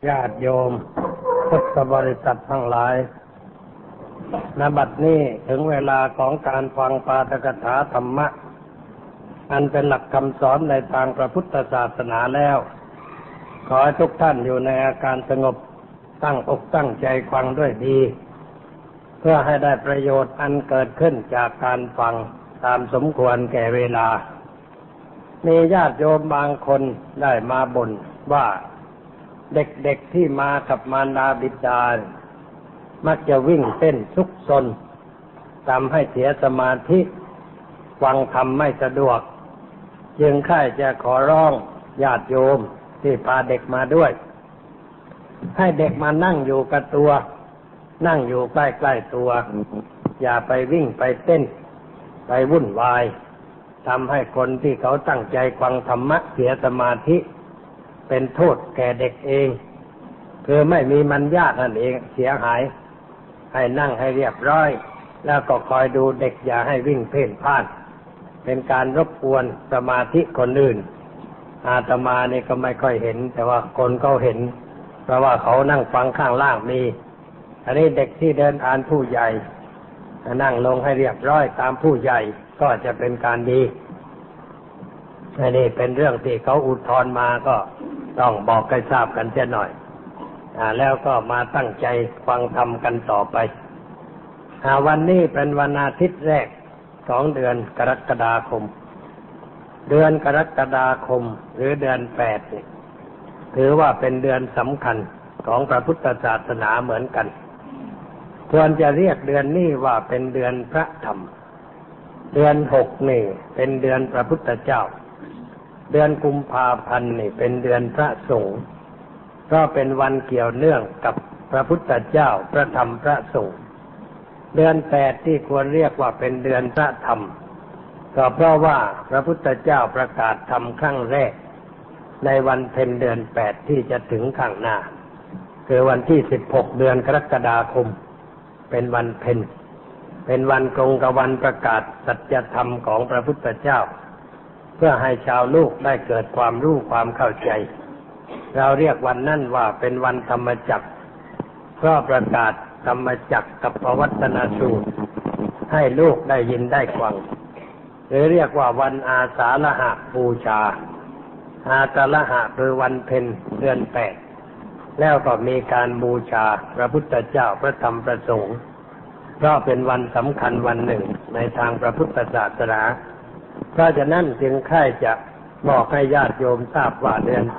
ญาติโยมพุทธบริษัททั้งหลายณ บัดนี้ถึงเวลาของการฟังปาฐกถาธรรมะอันเป็นหลักคำสอนในทางพระพุทธศาสนาแล้วขอให้ทุกท่านอยู่ในอาการสงบตั้งอกตั้งใจฟังด้วยดีเพื่อให้ได้ประโยชน์อันเกิดขึ้นจากการฟังตามสมควรแก่เวลามีญาติโยมบางคนได้มาบ่นว่าเด็กๆที่มากับมารดาบิดามักจะวิ่งเต้นซุกซนทำให้เสียสมาธิฟังธรรมไม่สะดวกจึงค่ายจะขอร้องญาติโยมที่พาเด็กมาด้วยให้เด็กมานั่งอยู่กับตัวนั่งอยู่ใกล้ๆตัวอย่าไปวิ่งไปเต้นไปวุ่นวายทำให้คนที่เขาตั้งใจฟังธรรมะเสียสมาธิเป็นโทษแก่เด็กเองคือไม่มีมัญญาตินั่นเองเสียหายให้นั่งให้เรียบร้อยแล้วก็คอยดูเด็กอย่าให้วิ่งเพ่นพ่านเป็นการรบกวนสมาธิคนอื่นอาตมานี่ก็ไม่ค่อยเห็นแต่ว่าคนเขาเห็นเพราะว่าเขานั่งฟังข้างล่างมีอันนี้เด็กที่เดินผ่านผู้ใหญ่นั่งลงให้เรียบร้อยตามผู้ใหญ่ก็จะเป็นการดีอันนี้เป็นเรื่องที่เขาอุทธรณ์มาก็ต้องบอกให้ทราบกันเสียหน่อยแล้วก็มาตั้งใจฟังธรรมกันต่อไปวันนี้เป็นวันอาทิตย์แรกของเดือนกรกฎาคมเดือนกรกฎาคมหรือเดือน8นี่ถือว่าเป็นเดือนสำคัญของพระพุทธศาสนาเหมือนกันควรจะเรียกเดือนนี้ว่าเป็นเดือนพระธรรมเดือน6นี่เป็นเดือนพระพุทธเจ้าเดือนกุมภาพันธ์นี่เป็นเดือนพระสงฆ์ก็เป็นวันเกี่ยวเนื่องกับพระพุทธเจ้าพระธรรมพระสงฆ์เดือน8ที่ควรเรียกว่าเป็นเดือนพระธรรมก็เพราะว่าพระพุทธเจ้าประกาศธรรมครั้งแรกในวันเพ็ญเดือน8ที่จะถึงข้างหน้าคือวันที่16เดือนกรกฎาคมเป็นวันเพ็ญเป็นวันตรงกับวันประกาศสัจธรรมของพระพุทธเจ้าเพื่อให้ชาวโลกได้เกิดความรู้ความเข้าใจเราเรียกวันนั้นว่าเป็นวันธรรมจักรเพราะประกาศธรรมจักรกับปวัตตนสูตรให้โลกได้ยินได้ฟังหรือเรียกว่าวันอาสาฬหบูชาอาสาฬหะคือวันเพ็ญเดือน8แล้วก็มีการบูชาพระพุทธเจ้าพระธรรมพระสงฆ์เพราะเป็นวันสำคัญวันหนึ่งในทางพระพุทธศาสนาเพราะฉะนั้นจึงค่ายจะบอกให้ญาติโยมทราบว่าเดือน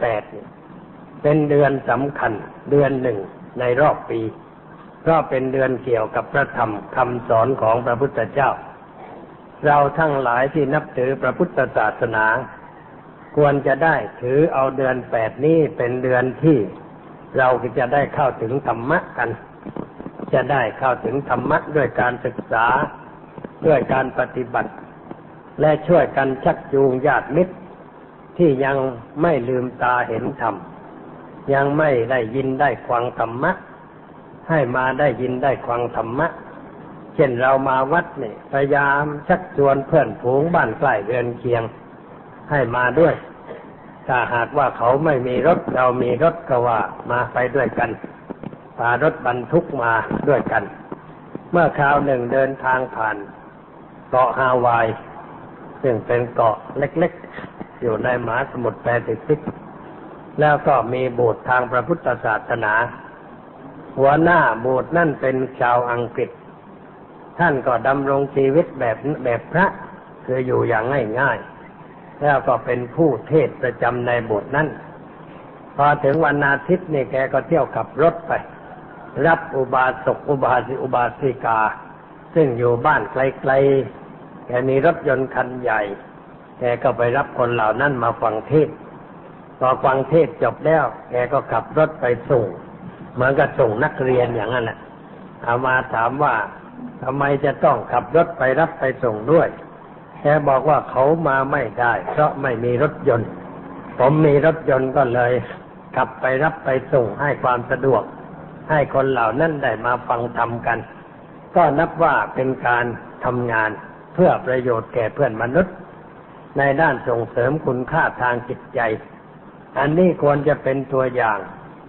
8เป็นเดือนสำคัญเดือนหนึ่งในรอบปีเพราะเป็นเดือนเกี่ยวกับพระธรรมคำสอนของพระพุทธเจ้าเราทั้งหลายที่นับถือพระพุทธศาสนาควรจะได้ถือเอาเดือน8นี้เป็นเดือนที่เราจะได้เข้าถึงธรรมะกันจะได้เข้าถึงธรรมะด้วยการศึกษาด้วยการปฏิบัติและช่วยกันชักจูงญาติมิตรที่ยังไม่ลืมตาเห็นธรรมยังไม่ได้ยินได้ฟังธรรมะให้มาได้ยินได้ฟังธรรมะเช่นเรามาวัดนี่พยายามชักชวนเพื่อนฝูงบ้านใกล้เรือนเคียงให้มาด้วยถ้าหากว่าเขาไม่มีรถเรามีรถก็ว่ามาไปด้วยกันพารถบรรทุกมาด้วยกันเมื่อคราวหนึ่งเดินทางผ่านเกาะฮาวายซึ่งเป็นเกาะเล็กๆอยู่ในมหาสมุทรแปซิฟิกแล้วก็มีโบสถ์ทางพระพุทธศาสนาหัวหน้าโบสถ์นั่นเป็นชาวอังกฤษท่านก็ดำรงชีวิตแบบพระคืออยู่อย่างง่ายๆแล้วก็เป็นผู้เทศน์ประจำในโบสถ์นั้นพอถึงวันอาทิตย์นี่แกก็เที่ยวขับรถไปรับอุบาสกอุบาสิกาซึ่งอยู่บ้านไกลๆแกมีรถยนต์คันใหญ่แกก็ไปรับคนเหล่านั้นมาฟังเทศน์พอฟังเทศน์จบแล้วแกก็ขับรถไปส่งเหมือนกับส่งนักเรียนอย่างนั้นแหละเอามาถามว่าทำไมจะต้องขับรถไปรับไปส่งด้วยแกบอกว่าเขามาไม่ได้เพราะไม่มีรถยนต์ผมมีรถยนต์ก็เลยขับไปรับไปส่งให้ความสะดวกให้คนเหล่านั้นได้มาฟังธรรมกันก็นับว่าเป็นการทำงานเพื่อประโยชน์แก่เพื่อนมนุษย์ในด้านส่งเสริมคุณค่าทางจิตใจอันนี้ควรจะเป็นตัวอย่าง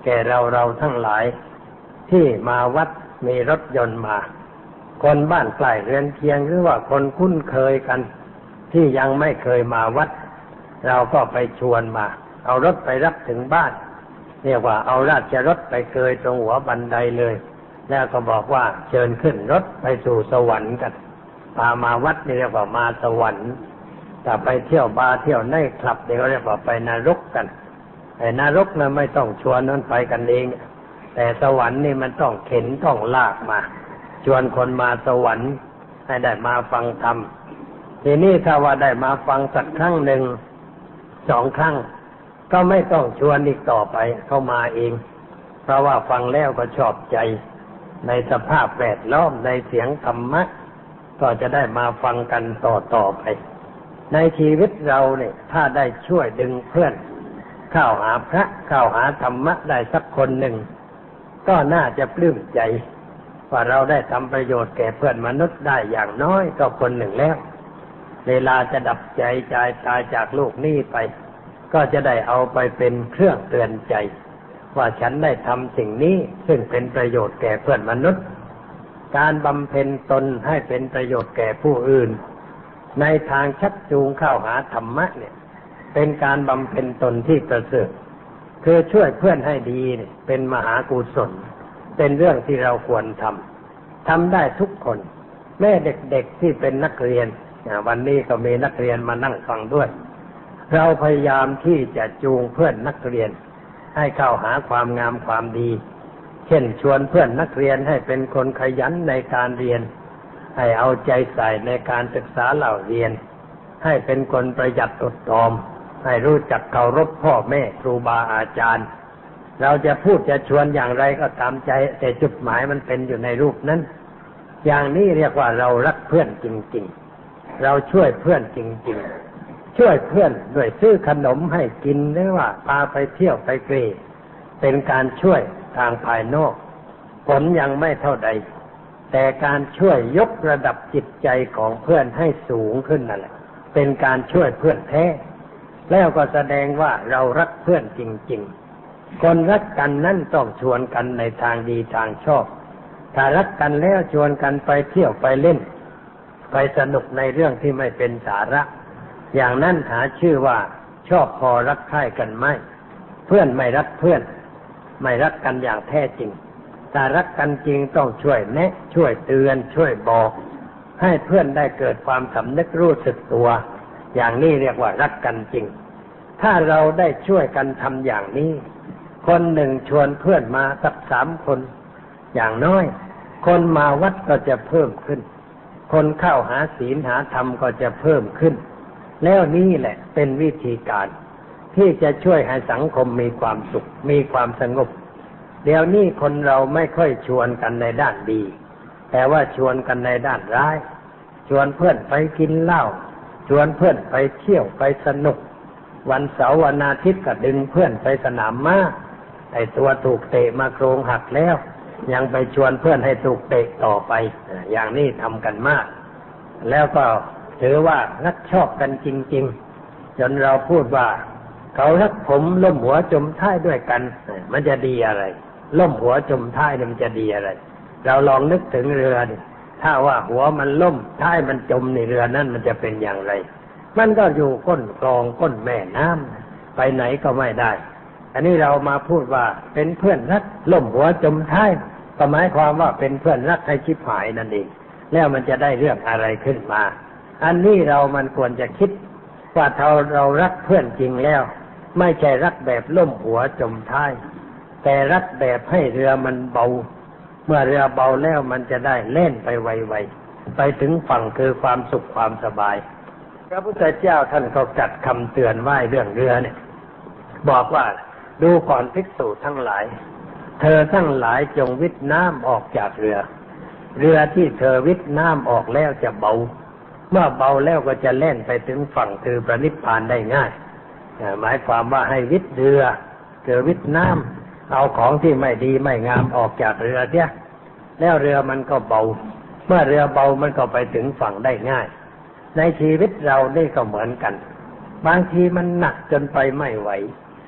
แก่เราทั้งหลายที่มาวัดมีรถยนต์มาคนบ้านใกล้เรือนเคียงหรือว่าคนคุ้นเคยกันที่ยังไม่เคยมาวัดเราก็ไปชวนมาเอารถไปรับถึงบ้านเรียกว่าเอาราชรถไปเกยตรงหัวบันไดเลยแล้วก็บอกว่าเชิญขึ้นรถไปสู่สวรรค์กันพามาวัดนี่เรียกว่ามาสวรรค์ถ้าไปเที่ยวบาร์เที่ยวไนท์คลับเดี๋ยวเรียกว่าไปนรกกันแต่นรกน่ะไม่ต้องชวนนั้นไปกันเองแต่สวรรค์นี่มันต้องเข็นต้องลากมาชวนคนมาสวรรค์ให้ได้มาฟังธรรมทีนี้ถ้าว่าได้มาฟังสักครั้งหนึ่ง2 ครั้งก็ไม่ต้องชวนอีกต่อไปเข้ามาเองเพราะว่าฟังแล้วก็ชอบใจในสภาพแวดล้อมในเสียงธรรมะก็จะได้มาฟังกันต่อไปในชีวิตเราเนี่ยถ้าได้ช่วยดึงเพื่อนเข้าหาพระเข้าหาธรรมะได้สักคนหนึ่งก็น่าจะปลื้มใจว่าเราได้ทำประโยชน์แก่เพื่อนมนุษย์ได้อย่างน้อยก็คนหนึ่งแล้วเวลาจะดับใจตายจากโลกนี้ไปก็จะได้เอาไปเป็นเครื่องเตือนใจว่าฉันได้ทำสิ่งนี้ซึ่งเป็นประโยชน์แก่เพื่อนมนุษย์การบำเพ็ญตนให้เป็นประโยชน์แก่ผู้อื่นในทางชักจูงเข้าหาธรรมะเนี่ยเป็นการบำเพ็ญตนที่ประเสริฐคือช่วยเพื่อนให้ดีเนี่ยเป็นมหากุศลเป็นเรื่องที่เราควรทำได้ทุกคนแม้เด็กๆที่เป็นนักเรียนวันนี้ก็มีนักเรียนมานั่งฟังด้วยเราพยายามที่จะจูงเพื่อนนักเรียนให้เข้าหาความงามความดีเช่นชวนเพื่อนนักเรียนให้เป็นคนขยันในการเรียนให้เอาใจใส่ในการศึกษาเล่าเรียนให้เป็นคนประหยัดอดออมให้รู้จักเคารพพ่อแม่ครูบาอาจารย์เราจะพูดจะชวนอย่างไรก็ตามใจแต่จุดหมายมันเป็นอยู่ในรูปนั้นอย่างนี้เรียกว่าเรารักเพื่อนจริงๆเราช่วยเพื่อนจริงๆช่วยเพื่อนด้วยซื้อขนมให้กินหรือว่าพาไปเที่ยวไปเกรเป็นการช่วยทางภายนอกผลยังไม่เท่าใดแต่การช่วยยกระดับจิตใจของเพื่อนให้สูงขึ้นนั่นแหละเป็นการช่วยเพื่อนแท้แล้วก็แสดงว่าเรารักเพื่อนจริงๆคนรักกันนั้นต้องชวนกันในทางดีทางชอบถ้ารักกันแล้วชวนกันไปเที่ยวไปเล่นไปสนุกในเรื่องที่ไม่เป็นสาระอย่างนั้นหาชื่อว่าชอบพอรักใคร่กันไหมเพื่อนไม่รักเพื่อนไม่รักกันอย่างแท้จริงถ้ารักกันจริงต้องช่วยแนะช่วยเตือนช่วยบอกให้เพื่อนได้เกิดความสำนึกรู้สึกตัวอย่างนี้เรียกว่ารักกันจริงถ้าเราได้ช่วยกันทำอย่างนี้คนหนึ่งชวนเพื่อนมาสัก3 คนอย่างน้อยคนมาวัดก็จะเพิ่มขึ้นคนเข้าหาศีลหาธรรมก็จะเพิ่มขึ้นแล้วนี่แหละเป็นวิธีการที่จะช่วยให้สังคมมีความสุขมีความสงบเดี๋ยวนี้คนเราไม่ค่อยชวนกันในด้านดีแต่ว่าชวนกันในด้านร้ายชวนเพื่อนไปกินเหล้าชวนเพื่อนไปเที่ยวไปสนุกวันเสาร์วันอาทิตย์ก็ดึงเพื่อนไปสนามม้าไอ้ตัวถูกเตะมาโครงหักแล้วยังไปชวนเพื่อนให้ถูกเตะต่อไปอย่างนี้ทำกันมากแล้วก็ถือว่ารักชอบกันจริงๆจนเราพูดว่าเขารักผมล่มหัวจมท้ายด้วยกันมันจะดีอะไรล่มหัวจมท้ายมันจะดีอะไรเราลองนึกถึงเรือดิถ้าว่าหัวมันล่มท้ายมันจมในเรือนั้นมันจะเป็นอย่างไรมันก็อยู่ก้นคลองก้นแม่น้ำไปไหนก็ไม่ได้อันนี้เรามาพูดว่าเป็นเพื่อนรักล่มหัวจมท้ายก็หมายความว่าเป็นเพื่อนรักให้ชิบหายนั่นเองแล้วมันจะได้เรื่องอะไรขึ้นมาอันนี้มันควรจะคิดว่าเรารักเพื่อนจริงแล้วไม่ใช่รักแบบล่มหัวจมท้ายแต่รักแบบให้เรือมันเบาเมื่อเรือเบาแล้วมันจะได้เล่นไปไวๆไปถึงฝั่งคือความสุขความสบายพระพุทธเจ้าท่านก็จัดคำเตือนไว้เรื่องเรือเนี่ยบอกว่าดูก่อนภิกษุทั้งหลายเธอทั้งหลายจงวิทน้ำออกจากเรือที่เธอวิทน้ำออกแล้วจะเบาเมื่อเบาแล้วก็จะเล่นไปถึงฝั่งคือพระนิพพานได้ง่ายหมายความว่าให้วิทเรือวิทน้ำเอาของที่ไม่ดีไม่งามออกจากเรือเสียแล้วเรือมันก็เบาเมื่อเรือเบามันก็ไปถึงฝั่งได้ง่ายในชีวิตเรานี่ก็เหมือนกันบางทีมันหนักจนไปไม่ไหว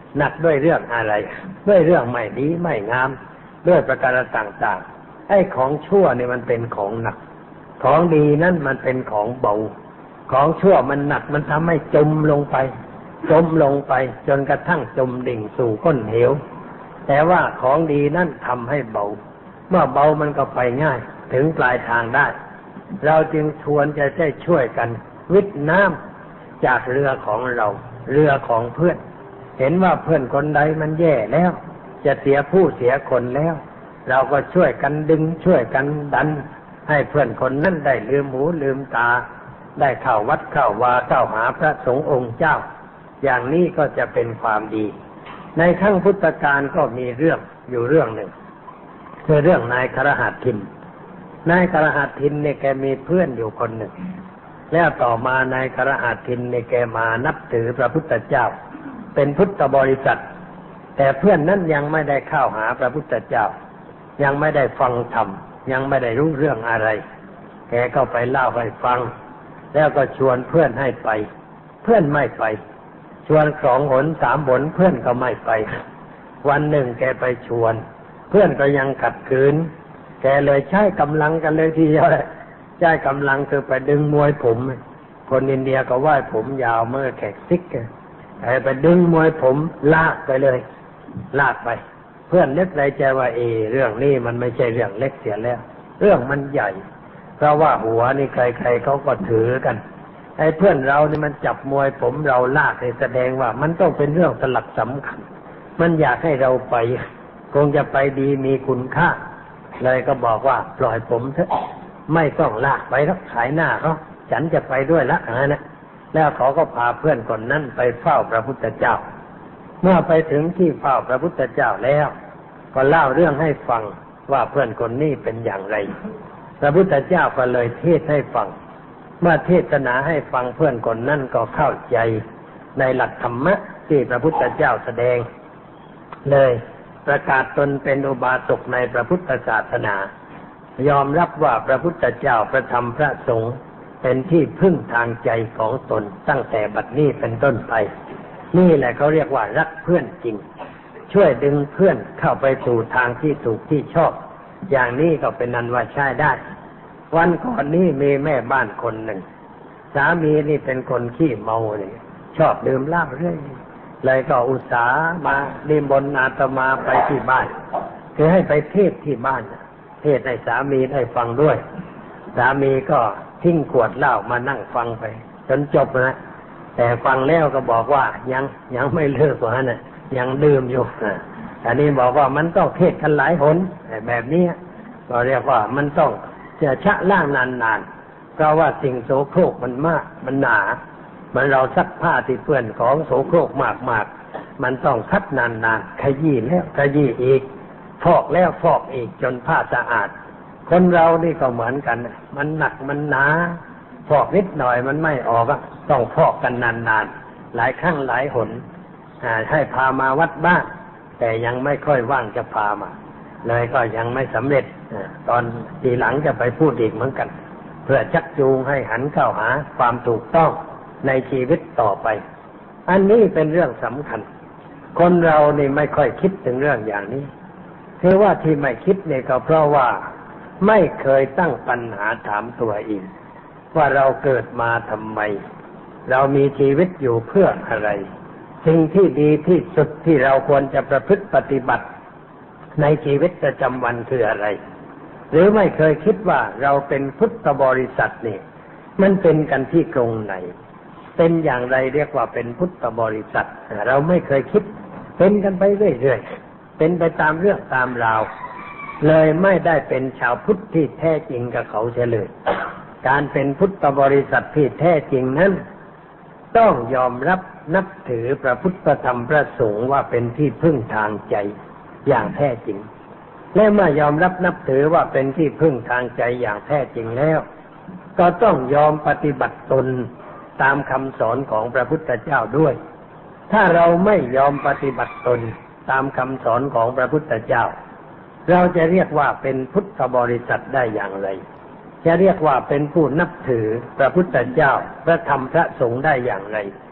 หนักด้วยเรื่องอะไรด้วยเรื่องไม่ดีไม่งามด้วยประการต่างๆไอ้ของชั่วนี่มันเป็นของหนักของดีนั่นมันเป็นของเบาของชั่วมันหนักมันทำให้จมลงไปจนกระทั่งจมดิ่งสู่ก้นเหวแต่ว่าของดีนั่นทำให้เบาเมื่อเบามันก็ไปง่ายถึงปลายทางได้เราจึงควรจะได้ช่วยกันวิทน้ำจากเรือของเราเรือของเพื่อนเห็นว่าเพื่อนคนใดมันแย่แล้วจะเสียผู้เสียคนแล้วเราก็ช่วยกันดึงช่วยกันดันให้เพื่อนคนนั้นได้ลืมหูลืมตาได้เข้าวัดเข้าวาเข้าหาพระสงฆ์องค์เจ้าอย่างนี้ก็จะเป็นความดีในครั้งพุทธกาลก็มีเรื่องอยู่เรื่องหนึ่งคือเรื่องนายคฤหัสถ์ทินนายคฤหัสถ์ทินเนี่ยแกมีเพื่อนอยู่คนหนึ่งแล้วต่อมานายคฤหัสถ์ทินเนี่ยแกมานับถือพระพุทธเจ้าเป็นพุทธบริษัทแต่เพื่อนนั้นยังไม่ได้เข้าหาพระพุทธเจ้ายังไม่ได้ฟังธรรมยังไม่ได้รู้เรื่องอะไรแกก็ไปเล่าให้ฟังแล้วก็ชวนเพื่อนให้ไปเพื่อนไม่ไปชวน2 หน 3 หนเพื่อนก็ไม่ไปวันหนึ่งแกไปชวนเพื่อนก็ยังขัดขืนแกเลยใช้กำลังกันเลยทีเดียวใช้กำลังคือไปดึงมวยผมคนอินเดียก็ว่าผมยาวเมื่อแขกซิกไปดึงมวยผมลากไปเลยลากไปเพื่อนนึกในใจว่าเรื่องนี้มันไม่ใช่เรื่องเล็กเสียแล้วเรื่องมันใหญ่เพราะว่าหัวนี่ใครๆเขาก็ถือกันไอ้เพื่อนเรานี่มันจับมวยผมเราลากให้แสดงว่ามันต้องเป็นเรื่องสลักสำคัญมันอยากให้เราไปคงจะไปดีมีคุณค่าเลยก็บอกว่าปล่อยผมเถอะไม่ต้องลากไปแล้วขายหน้าเขาฉันจะไปด้วยละนะแล้วเขาก็พาเพื่อนคนนั้นไปเฝ้าพระพุทธเจ้าเมื่อไปถึงที่เฝ้าพระพุทธเจ้าแล้วก็เล่าเรื่องให้ฟังว่าเพื่อนคนนี้เป็นอย่างไรพระพุทธเจ้าก็เลยเทศให้ฟังเมื่อเทศนาให้ฟังเพื่อนคนนั้นก็เข้าใจในหลักธรรมะที่พระพุทธเจ้าแสดงเลยประกาศตนเป็นอุบาสกในพระพุทธศาสนายอมรับว่าพระพุทธเจ้าพระธรรมพระสงฆ์เป็นที่พึ่งทางใจของตนตั้งแต่บัดนี้เป็นต้นไปนี่แหละเขาเรียกว่ารักเพื่อนจริงช่วยดึงเพื่อนเข้าไปสู่ทางที่ถูกที่ชอบอย่างนี้ก็เป็นนันว่าใช้ได้วันก่อนนี้มีแม่บ้านคนหนึ่งสามีนี่เป็นคนขี้เมาเลยชอบดื่มเหล้าเรื่อยเลยก็อุตส่าห์มานิมนต์อาตมาไปที่บ้านคือให้ไปเทศที่บ้านเทศให้สามีได้ฟังด้วยสามีก็ทิ้งขวดเหล้ามานั่งฟังไปจนจบนะแต่ฟังแล้วก็บอกว่ายังไม่เลิกว่าน่ะยังดื่มอยู่อันนี้บอกว่ามันต้องเทศกันหลายหนแบบนี้ก็เรียกว่ามันต้องจะชะล่างนานๆเพราะว่าสิ่งโสโครกมันมากมันหนามันเราซักผ้าที่เปื้อนของโสโครกมากๆมันต้องคัดนานๆขยี้แล้วขยี้อีกฟอกแล้วฟอกอีกจนผ้าสะอาดคนเรานี่ก็เหมือนกันมันหนักมันหนาฟอกนิดหน่อยมันไม่ออกต้องฟอกกันนานๆหลายครั้งหลายหนให้พามาวัดบ้างแต่ยังไม่ค่อยว่างจะพามาเลยก็ยังไม่สำเร็จตอนทีหลังจะไปพูดอีกเหมือนกันเพื่อชักจูงให้หันเข้าหาความถูกต้องในชีวิตต่อไปอันนี้เป็นเรื่องสำคัญคนเรานี่ไม่ค่อยคิดถึงเรื่องอย่างนี้คือว่าที่ไม่คิดเนี่ยก็เพราะว่าไม่เคยตั้งปัญหาถามตัวเองว่าเราเกิดมาทำไมเรามีชีวิตอยู่เพื่ออะไรสิ่งที่ดีที่สุดที่เราควรจะประพฤติปฏิบัติในชีวิตประจำวันคืออะไรหรือไม่เคยคิดว่าเราเป็นพุทธบริษัทนี่มันเป็นกันที่ตรงไหนเป็นอย่างไรเรียกว่าเป็นพุทธบริษัทเราไม่เคยคิดเป็นกันไปเรื่อยๆเป็นไปตามเรื่องตามราวเลยไม่ได้เป็นชาวพุทธที่แท้จริงกับเขาเฉลยการเป็นพุทธบริษัทที่แท้จริงนั้นต้องยอมรับนับถือพระพุทธธรรมพระสงฆ์ว่าเป็นที่พึ่งทางใจอย่างแท้จริงและเมื่อยอมรับนับถือว่าเป็นที่พึ่งทางใจอย่างแท้จริงแล้วก็ต้องยอมปฏิบัติตนตามคำสอนของพระพุทธเจ้าด้วยถ้าเราไม่ยอมปฏิบัติตนตามคำสอนของพระพุทธเจ้าเราจะเรียกว่าเป็นพุทธบริษัทได้อย่างไรจะเรียกว่าเป็นผู้นับถือพระพุทธเจ้าพระธรรมพระสงฆ์ได้อย่างไร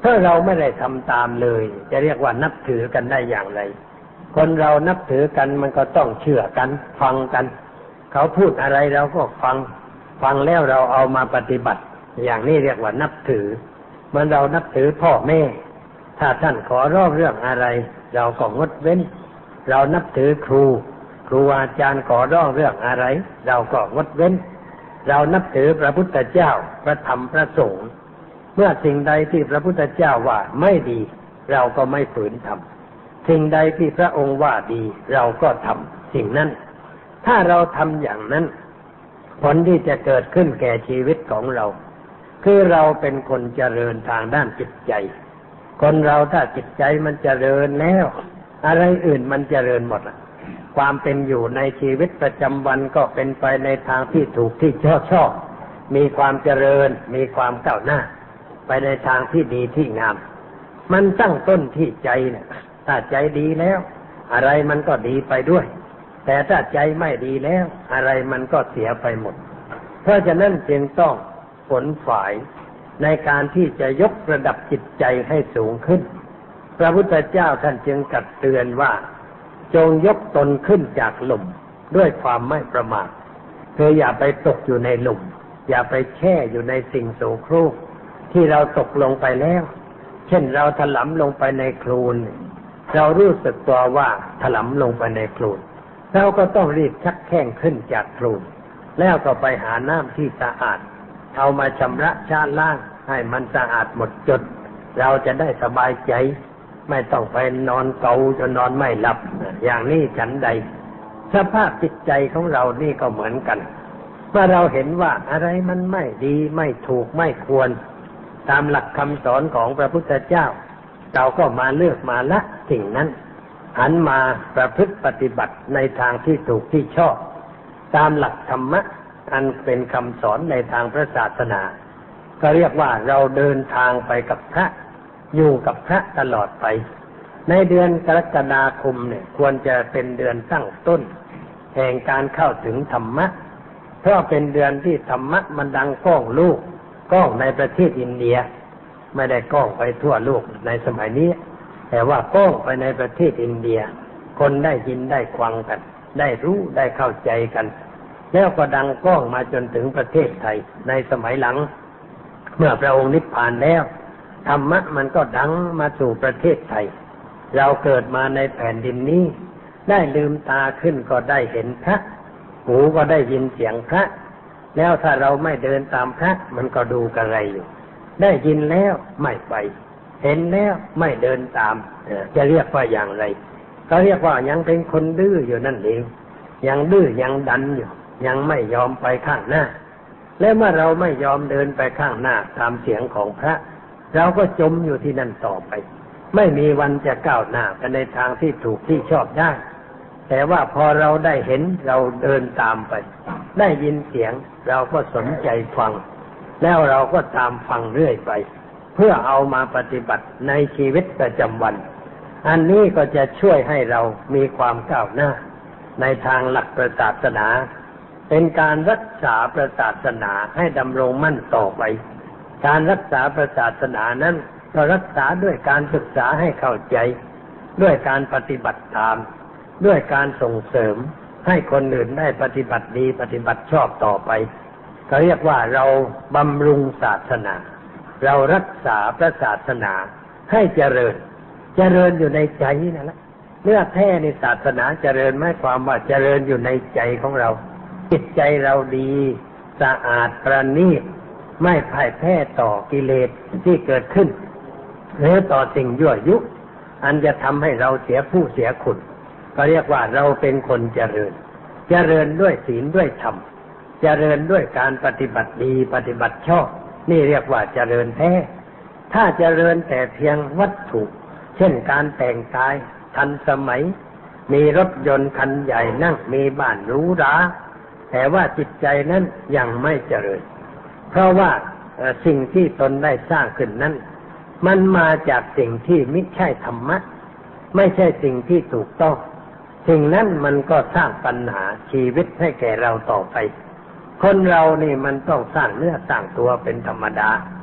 ถ้าเราไม่ได้ทำตามเลยจะเรียกว่านับถือกันได้อย่างไรคนเรานับถือกันมันก็ต้องเชื่อกันฟังกันเขาพูดอะไรเราก็ฟังแล้วเราเอามาปฏิบัติอย่างนี้เรียกว่านับถือเมื่อเรานับถือพ่อแม่ถ้าท่านขอร้องเรื่องอะไรเราก็งดเว้นเรานับถือครูอาจารย์ขอร้องเรื่องอะไรเราก็งดเว้นเรานับถือพระพุทธเจ้าพระธรรมพระสงฆ์เมื่อสิ่งใดที่พระพุทธเจ้าว่าไม่ดีเราก็ไม่ฝืนทำสิ่งใดที่พระองค์ว่าดีเราก็ทำสิ่งนั้นถ้าเราทำอย่างนั้นผลที่จะเกิดขึ้นแก่ชีวิตของเราคือเราเป็นคนเจริญทางด้านจิตใจคนเราถ้าจิตใจมันเจริญแล้วอะไรอื่นมันเจริญหมดความเป็นอยู่ในชีวิตประจำวันก็เป็นไปในทางที่ถูกที่ชอบมีความเจริญมีความก้าวหน้าไปในทางที่ดีที่งามมันตั้งต้นที่ใจเนี่ยถ้าใจดีแล้วอะไรมันก็ดีไปด้วยแต่ถ้าใจไม่ดีแล้วอะไรมันก็เสียไปหมดเพราะฉะนั้นจึงต้องขนฝ่ายในการที่จะยกระดับจิตใจให้สูงขึ้นพระพุทธเจ้าท่านจึงตรัสเตือนว่าจงยกตนขึ้นจากหลุมด้วยความไม่ประมาทคืออย่าไปตกอยู่ในหลุมอย่าไปแช่อยู่ในสิ่งโสโครกที่เราตกลงไปแล้วเช่นเราถลำลงไปในโคลนเรารู้สึกตัวว่าถลำลงไปในโคลนเราก็ต้องรีบชักแข้งขึ้นจากโคลนแล้วก็ไปหาน้ำที่สะอาดเอามาชำระชะล้างให้มันสะอาดหมดจดเราจะได้สบายใจไม่ต้องไปนอนเกาจนนอนไม่หลับอย่างนี้ฉันใดสภาพจิตใจของเรานี่ก็เหมือนกันเมื่อเราเห็นว่าอะไรมันไม่ดีไม่ถูกไม่ควรตามหลักคำสอนของพระพุทธเจ้าเราก็มาเลือกมาละสิ่งนั้นหันมาประพฤติปฏิบัติในทางที่ถูกที่ชอบตามหลักธรรมะอันเป็นคำสอนในทางพระศาสนาก็เรียกว่าเราเดินทางไปกับพระอยู่กับพระตลอดไปในเดือนกรกฎาคมเนี่ยควรจะเป็นเดือนตั้งต้นแห่งการเข้าถึงธรรมะเพราะเป็นเดือนที่ธรรมะมันดังก้องลูกก้องในประเทศอินเดียไม่ได้ก้องไปทั่วโลกในสมัยนี้แต่ว่าก้องไปในประเทศอินเดียคนได้ยินได้ฟังกันได้รู้ได้เข้าใจกันแล้วก็ดังก้องมาจนถึงประเทศไทยในสมัยหลังเมื่อพระองค์นิพพานแล้วธรรมะมันก็ดังมาสู่ประเทศไทยเราเกิดมาในแผ่นดินนี้ได้ลืมตาขึ้นก็ได้เห็นพระหูก็ได้ยินเสียงพระแล้วถ้าเราไม่เดินตามพระมันก็ดูกระไรอยู่ได้ยินแล้วไม่ไปเห็นแล้วไม่เดินตามจะเรียกว่าอย่างไรก็เรียกว่ายังเป็นคนดื้ออยู่นั่นเองยังดื้อยังดันอยู่ยังไม่ยอมไปข้างหน้าและเมื่อเราไม่ยอมเดินไปข้างหน้าตามเสียงของพระเราก็จมอยู่ที่นั่นต่อไปไม่มีวันจะก้าวหน้าไปในทางที่ถูกที่ชอบได้แต่ว่าพอเราได้เห็นเราเดินตามไปได้ยินเสียงเราก็สนใจฟังแล้วเราก็ตามฟังเรื่อยไปเพื่อเอามาปฏิบัติในชีวิตประจำวันอันนี้ก็จะช่วยให้เรามีความก้าวหน้าในทางหลักศาสนาเป็นการรักษาศาสนาให้ดำรงมั่นต่อไปการรักษาศาสนานั้นก็รักษาด้วยการศึกษาให้เข้าใจด้วยการปฏิบัติตามด้วยการส่งเสริมให้คนอื่นได้ปฏิบัติดีปฏิบัติชอบต่อไปก็เรียกว่าเราบำรุงศาสนาเรารักษาศาสนาให้เจริญอยู่ในใจนั่นแหละเนื้อแท้ในศาสนาเจริญหมายความว่าเจริญอยู่ในใจของเราจิตใจเราดีสะอาดประณีตไม่พ่ายแพ้ต่อกิเลสที่เกิดขึ้นหรือต่อสิ่งยั่วยุอันจะทำให้เราเสียผู้เสียคุณก็เรียกว่าเราเป็นคนเจริญด้วยศีลด้วยธรรมเจริญด้วยการปฏิบัติดีปฏิบัติชอบนี่เรียกว่าเจริญแท้ถ้าเจริญแต่เพียงวัตถุเช่นการแต่งกายทันสมัยมีรถยนต์คันใหญ่นั่งมีบ้านหรูหราแต่ว่าจิตใจนั้นยังไม่เจริญเพราะว่าสิ่งที่ตนได้สร้างขึ้นนั้นมันมาจากสิ่งที่ไม่ใช่ธรรมะไม่ใช่สิ่งที่ถูกต้องสิ่งนั้นมันก็สร้างปัญหาชีวิตให้แก่เราต่อไปคนเรานี่มันต้องสร้างเนื้อสร้างตัวเป็นธรรมดา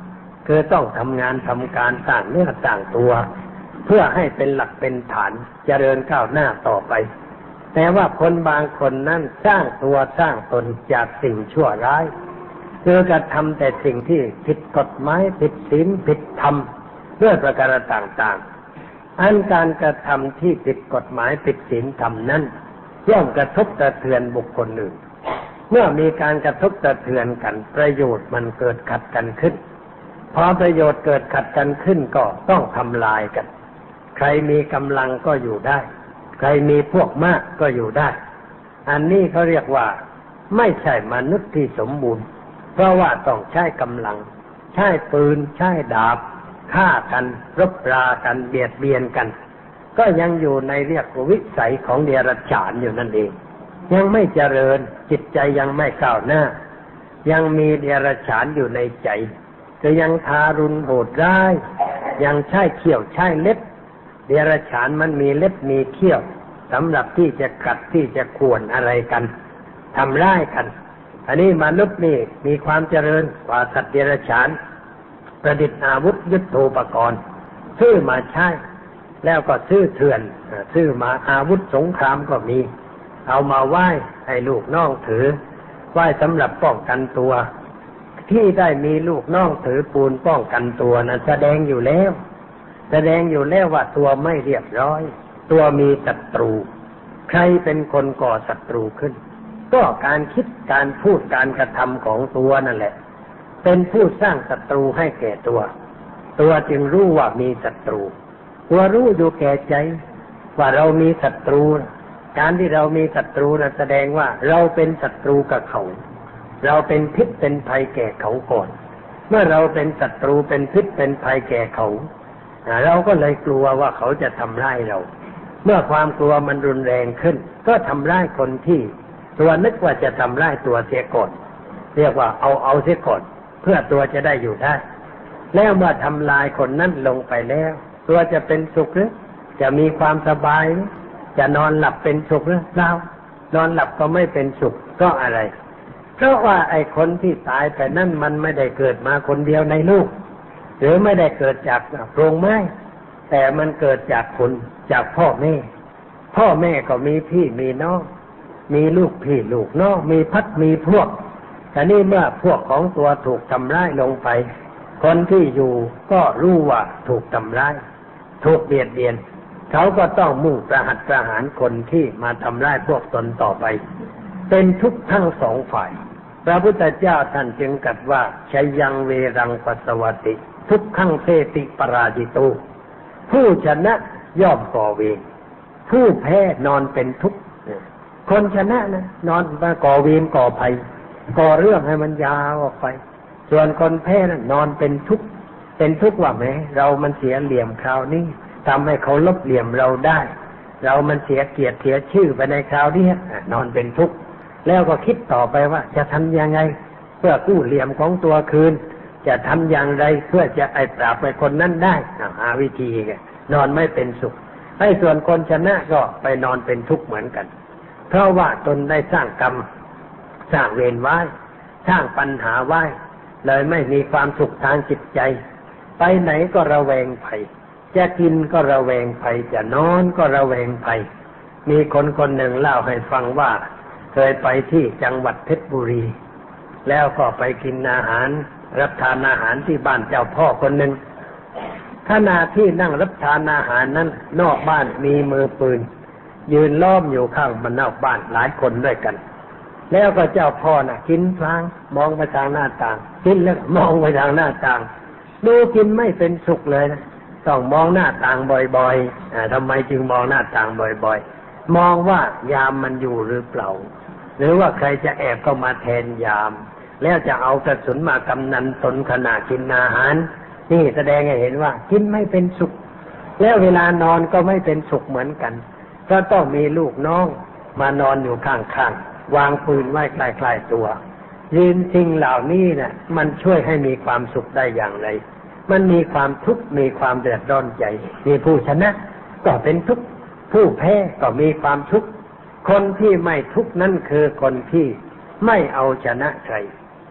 คือต้องทำงานทำการสร้างเนื้อสร้างตัวเพื่อให้เป็นหลักเป็นฐานเจริญก้าวหน้าต่อไปแต่ว่าคนบางคนนั้นสร้างตัวสร้างตนจากสิ่งชั่วร้ายคือกระทำแต่สิ่งที่ผิดกฎหมายผิดศีลผิดธรรมด้วยประการต่างๆอันการกระทำที่ผิดกฎหมายผิดศีลธรรมนั้นย่อมกระทบกระเทือนบุคคลอื่นเมื่อมีการกระทบกระเทือนกันประโยชน์มันเกิดขัดกันขึ้นพอประโยชน์เกิดขัดกันขึ้นก็ต้องทำลายกันใครมีกำลังก็อยู่ได้ใครมีพวกมากก็อยู่ได้อันนี้เขาเรียกว่าไม่ใช่มนุษย์ที่สมบูรณ์เพราะว่าต้องใช้กำลังใช้ปืนใช้ดาบฆ่ากันรบรากันเบียดเบียนกันก็ยังอยู่ในเรียกวิสัยของเดรัจฉานอยู่นั่นเองยังไม่เจริญจิตใจยังไม่ก้าวหน้ายังมีเดรัจฉานอยู่ในใจจะยังทารุณโหดร้ายยังใช้เขี้ยวใช้เล็บเดรัจฉานมันมีเล็บมีเขี้ยวสำหรับที่จะกัดที่จะข่วนอะไรกันทำร้ายกันอันนี้มนุษย์นี่มีความเจริญกว่าสัตว์เดรัจฉานประดิษฐ์อาวุธยุทโธปกรณ์ซื้อมาใช้แล้วก็ซื้อเถื่อนซื้อมาอาวุธสงครามก็มีเอามาไหว้ให้ลูกน้องถือไหว้สำหรับป้องกันตัวที่ได้มีลูกน้องถือปืนป้องกันตัวนั้นแสดงอยู่แล้วว่าตัวไม่เรียบร้อยตัวมีศัตรูใครเป็นคนก่อศัตรูขึ้นก็การคิดการพูดการกระทำของตัวนั่นแหละเป็นผู้สร้างศัตรูให้แก่ตัวจึงรู้ว่ามีศัตรูตัวรู้อยู่แก่ใจว่าเรามีศัตรูการที่เรามีศัตรูนั้นแสดงว่าเราเป็นศัตรูกับเขาเราเป็นพิษเป็นภัยแก่เขาก่อนเมื่อเราเป็นศัตรูเป็นพิษเป็นภัยแก่เขาเราก็เลยกลัวว่าเขาจะทำร้ายเราเมื่อความกลัวมันรุนแรงขึ้นก็ทำร้ายคนที่ตัวนึกว่าจะทำร้ายตัวเสียก่อนเรียกว่าเอาเสียก่อนเพื่อตัวจะได้อยู่ได้แล้วเมื่อทำลายคนนั้นลงไปแล้วตัวจะเป็นสุขหรือจะมีความสบายจะนอนหลับเป็นสุขหรือเปล่านอนหลับก็ไม่เป็นสุขเพราะอะไรเพราะว่าไอ้คนที่ตายไปนั่นมันไม่ได้เกิดมาคนเดียวในโลกหรือไม่ได้เกิดจากโพรงไม้แต่มันเกิดจากคนจากพ่อแม่ก็มีพี่มีน้องมีลูกพี่ลูกน้องมีพักมีพวกแต่นี่เมื่อพวกของตัวถูกทำร้ายลงไปคนที่อยู่ก็รู้ว่าถูกทำร้ายถูกเบียดเบียนเขาก็ต้องมุ่งประหัตประหารคนที่มาทำร้ายพวกตนต่อไปเป็นทุกข์ทั้งสองฝ่ายพระพุทธเจ้าท่านจึงตรัสว่าชัยยังเวรังปัสสวติทุกขังเทติปราจิโตผู้ชนะย่อมก่อเวรผู้แพ้นอนเป็นทุกข์คนชนะนะนอนมาก่อเวรก่อภัยก่อเรื่องให้มันยาวออกไปส่วนคนแพ้นั้นนอนเป็นทุกข์ว่าแม้เรามันเสียเหลี่ยมคราวนี้ทำให้เขาลบเหลี่ยมเราได้เรามันเสียเกียรติเสียชื่อไปในคราวนี้นอนเป็นทุกข์แล้วก็คิดต่อไปว่าจะทำยังไงเพื่อกู้เหลี่ยมของตัวคืนจะทำอย่างไรเพื่อจะปราบไปคนนั้นได้หาวิธีนอนไม่เป็นสุขให้ส่วนคนชนะก็ไปนอนเป็นทุกข์เหมือนกันเพราะว่าตนได้สร้างกรรมสร้างเวรไว้สร้างปัญหาไว้เลยไม่มีความสุขทางจิตใจไปไหนก็ระแวงภัยจะกินก็ระแวงภัยจะนอนก็ระแวงภัยมีคนหนึ่งเล่าให้ฟังว่าเคยไปที่จังหวัดเพชรบุรีแล้วก็ไปกินอาหารรับทานอาหารที่บ้านเจ้าพ่อคนหนึ่งขณะที่นั่งรับทานอาหารนั้นนอกบ้านมีมือปืนยืนล้อมอยู่ข้างนอกบ้านหลายคนด้วยกันแล้วก็เจ้าพ่อน่ะกินพลางมองไปทางหน้าต่างกินแล้วมองไปทางหน้าต่างดูกินไม่เป็นสุขเลยนะต้องมองหน้าต่างบ่อยๆทำไมจึงมองหน้าต่างบ่อยๆมองว่ายามมันอยู่หรือเปล่าหรือว่าใครจะแอบเข้ามาแทนยามแล้วจะเอากระสุนมากำนันตนขณะกินอาหารนี่แสดงให้เห็นว่ากินไม่เป็นสุขแล้วเวลานอนก็ไม่เป็นสุขเหมือนกันก็ต้องมีลูกน้องมานอนอยู่ข้างๆวางปืนไว้ใกล้ๆตัวยืนสิ่งเหล่านี้เนี่ยมันช่วยให้มีความสุขได้อย่างไรมันมีความทุกข์มีความเดือดร้อนใจมีผู้ชนะก็เป็นทุกข์ผู้แพ้ก็มีความทุกข์คนที่ไม่ทุกข์นั่นคือคนที่ไม่เอาชนะใคร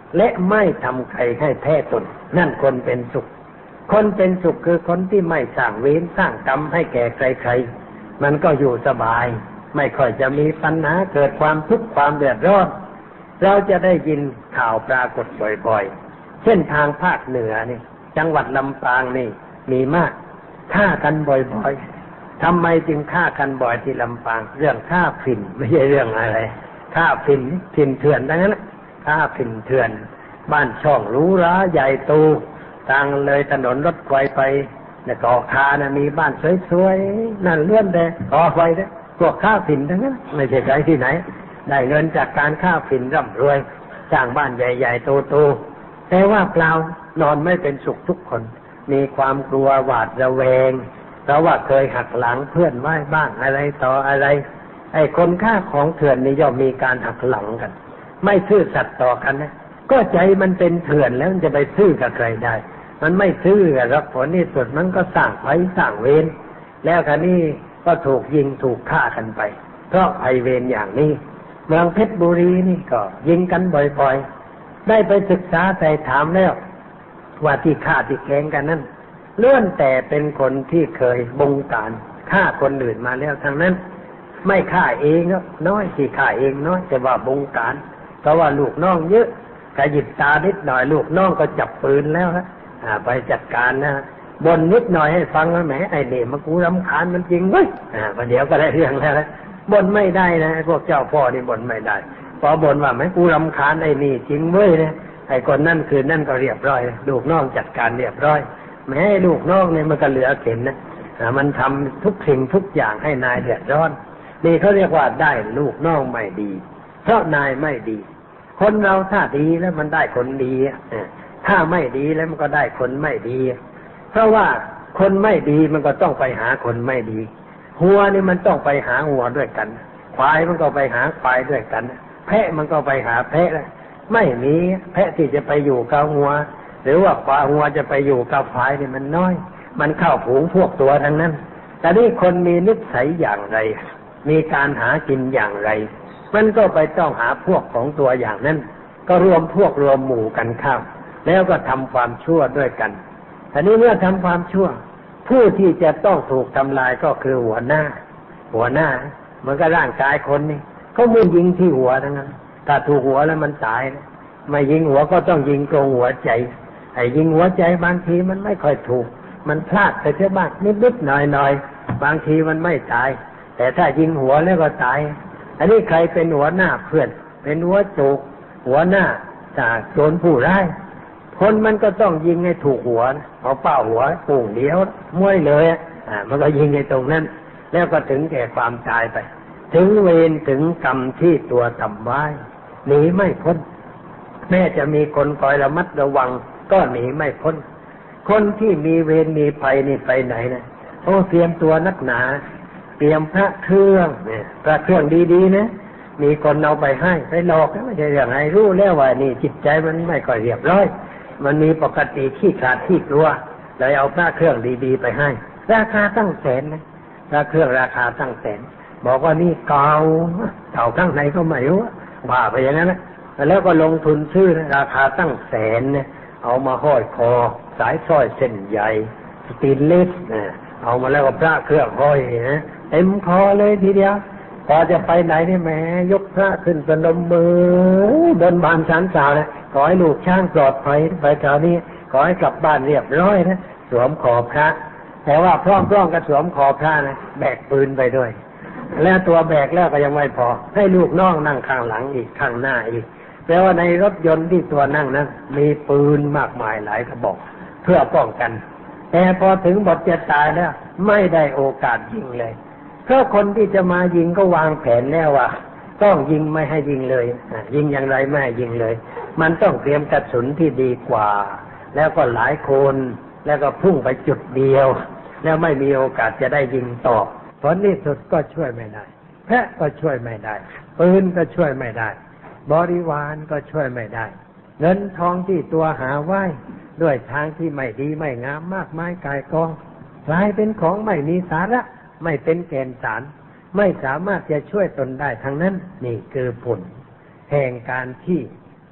และไม่ทำใครให้แพ้ตนนั่นคนเป็นสุขคนเป็นสุขคือคนที่ไม่สร้างเวรสร้างกรรมให้แก่ใครๆมันก็อยู่สบายไม่ค่อยจะมีปัญหาเกิดความทุกข์ความเดือดร้อนเราจะได้ยินข่าวปรากฏบ่อยๆเช่นทางภาคเหนือนี่จังหวัดลำปางนี่มีมากฆ่ากันบ่อยๆทำไมจึงฆ่ากันบ่อยที่ลำปางเรื่องฆ่าฝิ่นไม่ใช่เรื่องอะไรฆ่าฝิ่นเถื่อนทั้งนั้นฆ่าฝิ่นเถื่อนบ้านช่องหรูหราใหญ่โตทางเลยถนนรถไฟไปแล้วก็คานะมีบ้านสวยๆนั่นเลื่อนแต่ก่อไฟนะพวกฆ่าฝิ่นทั้งนั้นไม่ใช่ใครที่ไหนได้เงินจากการฆ่าฝิ่นร่ำรวยสร้างบ้านใหญ่ๆโตๆแต่ว่าเปล่านอนไม่เป็นสุขทุกคนมีความกลัวหวาดระแวงเพราะว่าเคยหักหลังเพื่อนไว้บ้างอะไรต่ออะไรไอ้คนฆ่าของเถื่อนนี่ย่อมมีการหักหลังกันไม่ซื่อสัตย์ต่อกันนะก็ใจมันเป็นเถื่อนแล้วมันจะไปซื่อกับใครได้มันไม่ซื่อกับผลที่สุดมันก็สร้างภัยสร้างเวรแล้วคราวนี้ก็ถูกยิงถูกฆ่ากันไปเพราะภัยเวรอย่างนี้เมืองเพชรบุรีนี่ก็ยิงกันบ่อยๆได้ไปศึกษาใส่ถามแล้วว่าที่ฆ่าที่แกล้งกันนั้นล้วนแต่เป็นคนที่เคยบงการฆ่าคนอื่นมาแล้วทั้งนั้นไม่ฆ่าเองก็น้อยที่ฆ่าเองน้อยแต่ว่าบงการเพราะว่าลูกน้องเยอะกระยิบตานิดหน่อยลูกน้องก็จับปืนแล้วฮะไปจัดการนะบ่นนิดหน่อยให้ฟังว่าแหมไอ้นี่มันกูรำคาญมันจริงเว้ยประเดี๋ยวก็ได้เรื่องแล้วบ่นไม่ได้นะพวกเจ้าพ่อนี่บ่นไม่ได้พอบ่นว่าแหมกูรำคาญไอ้นี่จริงเว้ยนะไอ้คนนั่นคือนั่นก็เรียบร้อยลูกน้องจัดการเรียบร้อยแม้ลูกน้องเนี่ยมันก็เหลือเข็นนะมันทำทุกสิ่งทุกอย่างให้นายเดือดร้อนนี่เขาเรียกว่าได้ลูกน้องไม่ดีเพราะนายไม่ดีคนเราถ้าดีแล้วมันได้คนดีถ้าไม่ดีแล้วมันก็ได้คนไม่ดีเพราะว่าคนไม่ดีมันก็ต้องไปหาคนไม่ดีหัวนี่มันต้องไปหาหัวด้วยกันควายมันก็ไปหาควายด้วยกันแพะมันก็ไปหาแพะไม่มีแพะที่จะไปอยู่กับหัวหรือว่าควายหัวจะไปอยู่กับควายนี่มันน้อยมันเข้าฝูงพวกตัวทั้งนั้นแต่นี่คนมีนิสัยอย่างไรมีการหากินอย่างไรมันก็ไปต้องหาพวกของตัวอย่างนั้นก็รวมพวกรวมหมู่กันเข้าแล้วก็ทำความชั่วด้วยกันทีนี้เมื่อทำความชั่วผู้ที่จะต้องถูกทำลายก็คือหัวหน้ามันก็ร่างกายคนนี่เขาไม่ยิงที่หัวทั้งนั้นถ้าถูกหัวแล้วมันตายนะไม่ยิงหัวก็ต้องยิงตรงหัวใจไอ้ยิงหัวใจบางทีมันไม่ค่อยถูกมันพลาดไปเสียบ้างนิดๆหน่อยๆบางทีมันไม่ตายแต่ถ้ายิงหัวแล้วก็ตายอันนี้ใครเป็นหัวหน้าเพื่อนเป็นหัวโจกหัวหน้าจากโจรผู้ร้ายคนมันก็ต้องยิงให้ถูกหัวเอาเป้าหัวปุ่งเดียวม้วยเลยมันก็ยิงในตรงนั้นแล้วก็ถึงแก่ความตายไปถึงเวรถึงกรรมที่ตัวทำไว้หนีไม่พ้นแม้จะมีคนคอยระมัดระวังก็หนีไม่พ้นคนที่มีเวรมีภัยนี่ไปไหนนะโอ้เตรียมตัวนักหนาเตรียมพระเครื่องเนี่ยพระเครื่องดีๆนะมีคนเอาไปให้ไปหลอกไม่ใช่อย่างไรรู้แล้วว่านี่จิตใจมันไม่ค่อยเรียบร้อยมันมีปกติขี้ขาดขี้กลัวเลยเอาพระเครื่องดีๆไปให้ราคาตั้งแสนนะพระเครื่องราคาตั้งแสนบอกว่านี่เก่าข้างในก็ไม่รู้ว่าไปอย่างนั้นนะแล้วก็ลงทุนซื้อราคาตั้งแสนเนี่ยเอามาห้อยคอสายสร้อยเส้นใหญ่สตีนเลสเอามาแล้วก็พระเครื่องห้อยนะเต็มคอเลยทีเดียวพอจะไปไหนนี่แหมยกพระขึ้นประนมมือบนบานศาลสาวนะขอให้ลูกช้างปลอดภัยไปคราวนี้ขอให้กลับบ้านเรียบร้อยนะสวมคอพระแต่ว่าพร้อมๆกับสวมคอพระนะแบกปืนไปด้วยแล้วตัวแบกแล้วก็ยังไม่พอให้ลูกน้องนั่งข้างหลังอีกข้างหน้าอีกแปลว่าในรถยนต์ที่ตัวนั่งนั้นมีปืนมากมายหลายกระบอกเพื่อป้องกันแต่พอถึงบทจะตายแล้วไม่ได้โอกาสยิงเลยเพราะคนที่จะมายิงก็วางแผนแล้วว่าต้องยิงไม่ให้ยิงเลยยิงอย่างไรไม่ให้ยิงเลยมันต้องเตรียมกระสุนที่ดีกว่าแล้วก็หลายคนแล้วก็พุ่งไปจุดเดียวแล้วไม่มีโอกาสจะได้ยิงต่อผลที่สุดก็ช่วยไม่ได้แพะก็ช่วยไม่ได้ปืนก็ช่วยไม่ได้บริวารก็ช่วยไม่ได้เงินทองที่ตัวหาไว้ด้วยทางที่ไม่ดีไม่งามมากมายกายกองกลายเป็นของไม่มีสาระไม่เป็นแก่นสารไม่สามารถจะช่วยตนได้ทั้งนั้นนี่คือผลแห่งการที่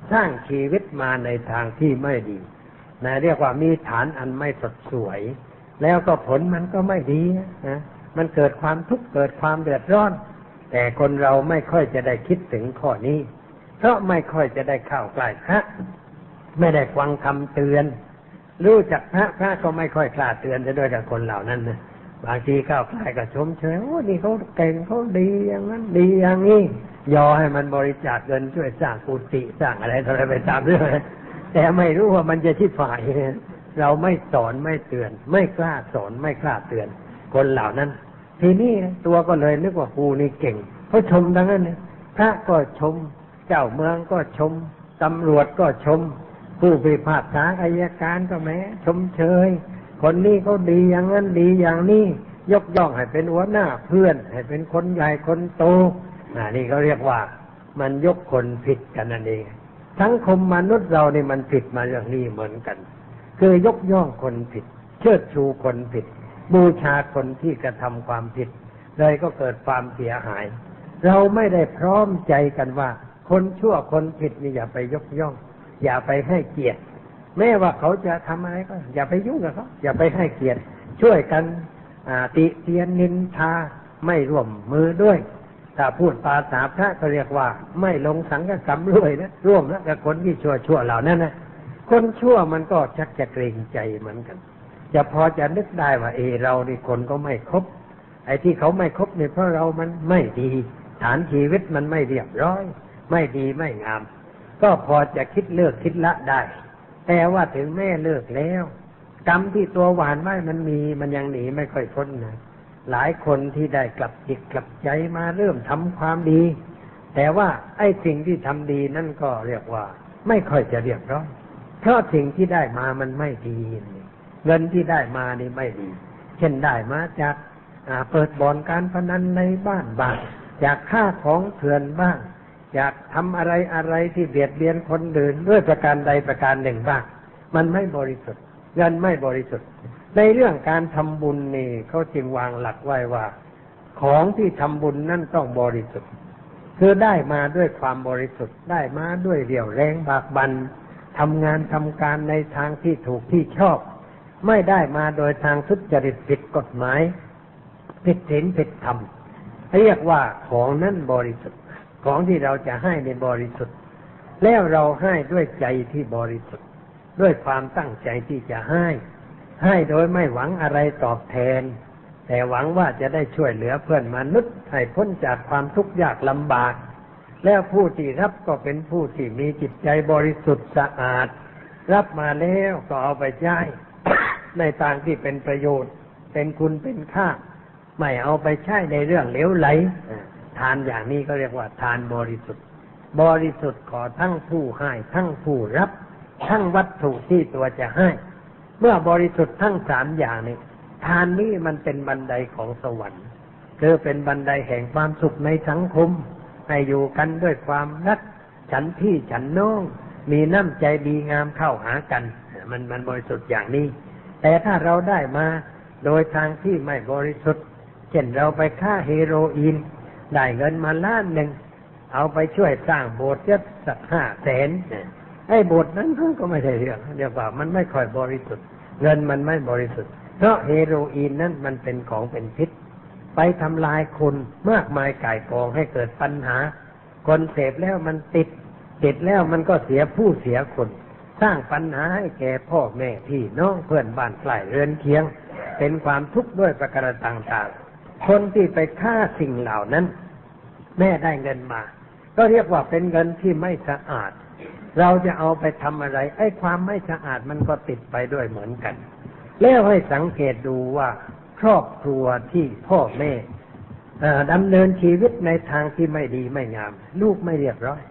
สร้างชีวิตมาในทางที่ไม่ดีนะเรียกว่ามีฐานอันไม่สดสวยแล้วก็ผลมันก็ไม่ดีนะมันเกิดความทุกข์เกิดความเดือดร้อนแต่คนเราไม่ค่อยจะได้คิดถึงข้อนี้เพราะไม่ค่อยจะได้เข้าใกล้พระไม่ได้ฟังคำเตือนรู้จักพระก็ไม่ค่อยกล้าเตือนจะด้วยกับคนเหล่านั้นนะบางทีเข้าใกล้ก็ชมเชยโอ้นี่เขาเก่งเขาดีอย่างนั้นดีอย่างนี้ยอให้มันบริจาคเงินช่วยสร้างกุฏิสร้างอะไรต่ออะไรไปตามเรื่องแต่ไม่รู้ว่ามันจะชิบหายเราไม่สอนไม่เตือนไม่กล้าสอนไม่กล้าเตือนคนเหล่านั้นทีนี้ตัวก็เลยนึกว่ากูนี่เก่งเขาชมดังนั้นเนี่ยพระก็ชมเจ้าเมืองก็ชมตำรวจก็ชมผู้พิพากษาอัยการก็แม้ชมเชยคนนี้เขาดีอย่างนั้นดีอย่างนี้ยกย่องให้เป็นหัวหน้าเพื่อนให้เป็นคนใหญ่คนโตนี่เขาเรียกว่ามันยกคนผิดกันนั่นเองสังคมมนุษย์เรานี่มันผิดมาเรื่องนี้เหมือนกันคือยกย่องคนผิดเชิดชูคนผิดบูชาคนที่กระทำความผิดเลยก็เกิดความเสียหายเราไม่ได้พร้อมใจกันว่าคนชั่วคนผิดนี่อย่าไปยกย่องอย่าไปให้เกียรติแม้ว่าเขาจะทำอะไรก็อย่าไปยุ่งกับเขาอย่าไปให้เกียรติช่วยกันติเตียนนินทาไม่ร่วมมือด้วยถ้าพูดภาษาพระก็เรียกว่าไม่ลงสังฆกรรมด้วยนะร่วมแล้วกับคนที่ชั่วเหล่านั้นนะคนชั่วมันก็ชักจะเกรงใจเหมือนกันจะพอจะนึกได้ว่าเรานี่คนก็ไม่ครบไอ้ที่เขาไม่ครบเนี่ยเพราะเรามันไม่ดีฐานชีวิตมันไม่เรียบร้อยไม่ดีไม่งามก็พอจะคิดเลิกคิดละได้แต่ว่าถึงแม่เลิกแล้วกรรมที่ตัวหวานไว้มันมีมันยังหนีไม่ค่อยพ้นนะหลายคนที่ได้กลับจิตกลับใจมาเริ่มทำความดีแต่ว่าไอ้สิ่งที่ทำดีนั่นก็เรียกว่าไม่ค่อยจะเรียบร้อยเพราะสิ่งที่ได้มามันไม่ดีเงินที่ได้มานี่ไม่ดีเช่นได้มาจากเปิดบ่อนการพนันในบ้านบ้างจากค่าของเถื่อนบ้างอยากทำอะไรที่เบียดเบียนคนอื่นด้วยประการใดประการหนึ่งบ้างมันไม่บริสุทธิ์เงินไม่บริสุทธิ์ในเรื่องการทำบุญนี่เขาจึงวางหลักไว้ว่าของที่ทำบุญนั่นต้องบริสุทธิ์คือได้มาด้วยความบริสุทธิ์ได้มาด้วยเรี่ยวแรงบากบั่นทำงานทำการในทางที่ถูกที่ชอบไม่ได้มาโดยทางทุจริตผิดกฎหมายผิดศีลผิดธรรมเรียกว่าของนั้นบริสุทธิ์ของที่เราจะให้ในบริสุทธิ์แล้วเราให้ด้วยใจที่บริสุทธิ์ด้วยความตั้งใจที่จะให้โดยไม่หวังอะไรตอบแทนแต่หวังว่าจะได้ช่วยเหลือเพื่อนมนุษย์ให้พ้นจากความทุกข์ยากลำบากแล้วผู้ที่รับก็เป็นผู้ที่มีจิตใจบริสุทธิ์สะอาดรับมาแล้วก็เอาไปใช้ ในทางที่เป็นประโยชน์เป็นคุณเป็นค่าไม่เอาไปใช้ในเรื่องเหลวไหลทานอย่างนี้ก็เรียกว่าทานบริสุทธิ์บริสุทธิ์ขอทั้งผู้ให้ทั้งผู้รับทั้งวัตถุที่ตัวจะให้เมื่อบริสุทธิ์ทั้งสามอย่างนี้ทานนี้มันเป็นบันไดของสวรรค์คือเป็นบันไดแห่งความสุขในสังคมให้อยู่กันด้วยความรักฉันพี่ฉันน้องมีน้ำใจดีงามเข้าหากันมันบริสุทธิ์อย่างนี้แต่ถ้าเราได้มาโดยทางที่ไม่บริสุทธิ์เช่นเราไปฆ่าเฮโรอีนได้เงินมาล้านหนึ่งเอาไปช่วยสร้างโบสถ์สัก500,000ไอ้โบสถ์นั้นก็ไม่ใช่เรื่องเรียกว่ามันไม่ค่อยบริสุทธิ์เงินมันไม่บริสุทธิ์เพราะเฮโรอีนนั้นมันเป็นของเป็นพิษไปทำลายคนมากมายก่ายกองให้เกิดปัญหาคนเสพแล้วมันติดแล้วมันก็เสียผู้เสียคนสร้างปัญหาให้แก่พ่อแม่พี่น้องเพื่อนบ้านใกล้เรือนเคียงเป็นความทุกข์ด้วยประการต่างๆคนที่ไปฆ่าสิ่งเหล่านั้นแม่ได้เงินมาก็เรียกว่าเป็นเงินที่ไม่สะอาดเราจะเอาไปทำอะไรไอ้ความไม่สะอาดมันก็ติดไปด้วยเหมือนกันแล้วให้สังเกตดูว่าครอบครัวที่พ่อแม่ดำเนินชีวิตในทางที่ไม่ดีไม่งามลูกไม่เรียบร้อย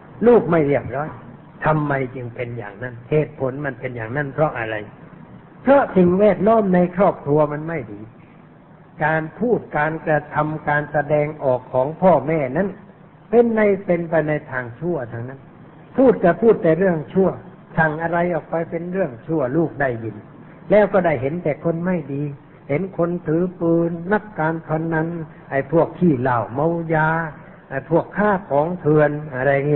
ทำไมจึงเป็นอย่างนั้นเหตุผลมันเป็นอย่างนั้นเพราะอะไรเพราะสิ่งแวดล้อมในครอบครัวมันไม่ดีการพูดการกระทำการแสดงออกของพ่อแม่นั้นเป็นไปในทางชั่วทางนั้นพูดแต่เรื่องชั่วสั่งอะไรออกไปเป็นเรื่องชั่วลูกได้ยินแล้วก็ได้เห็นแต่คนไม่ดีเห็นคนถือปืนนักการพนันไอ้พวกขี้เหล้าเมายาไอ้พวกฆ่าของเถื่อนอะไรเงี้ย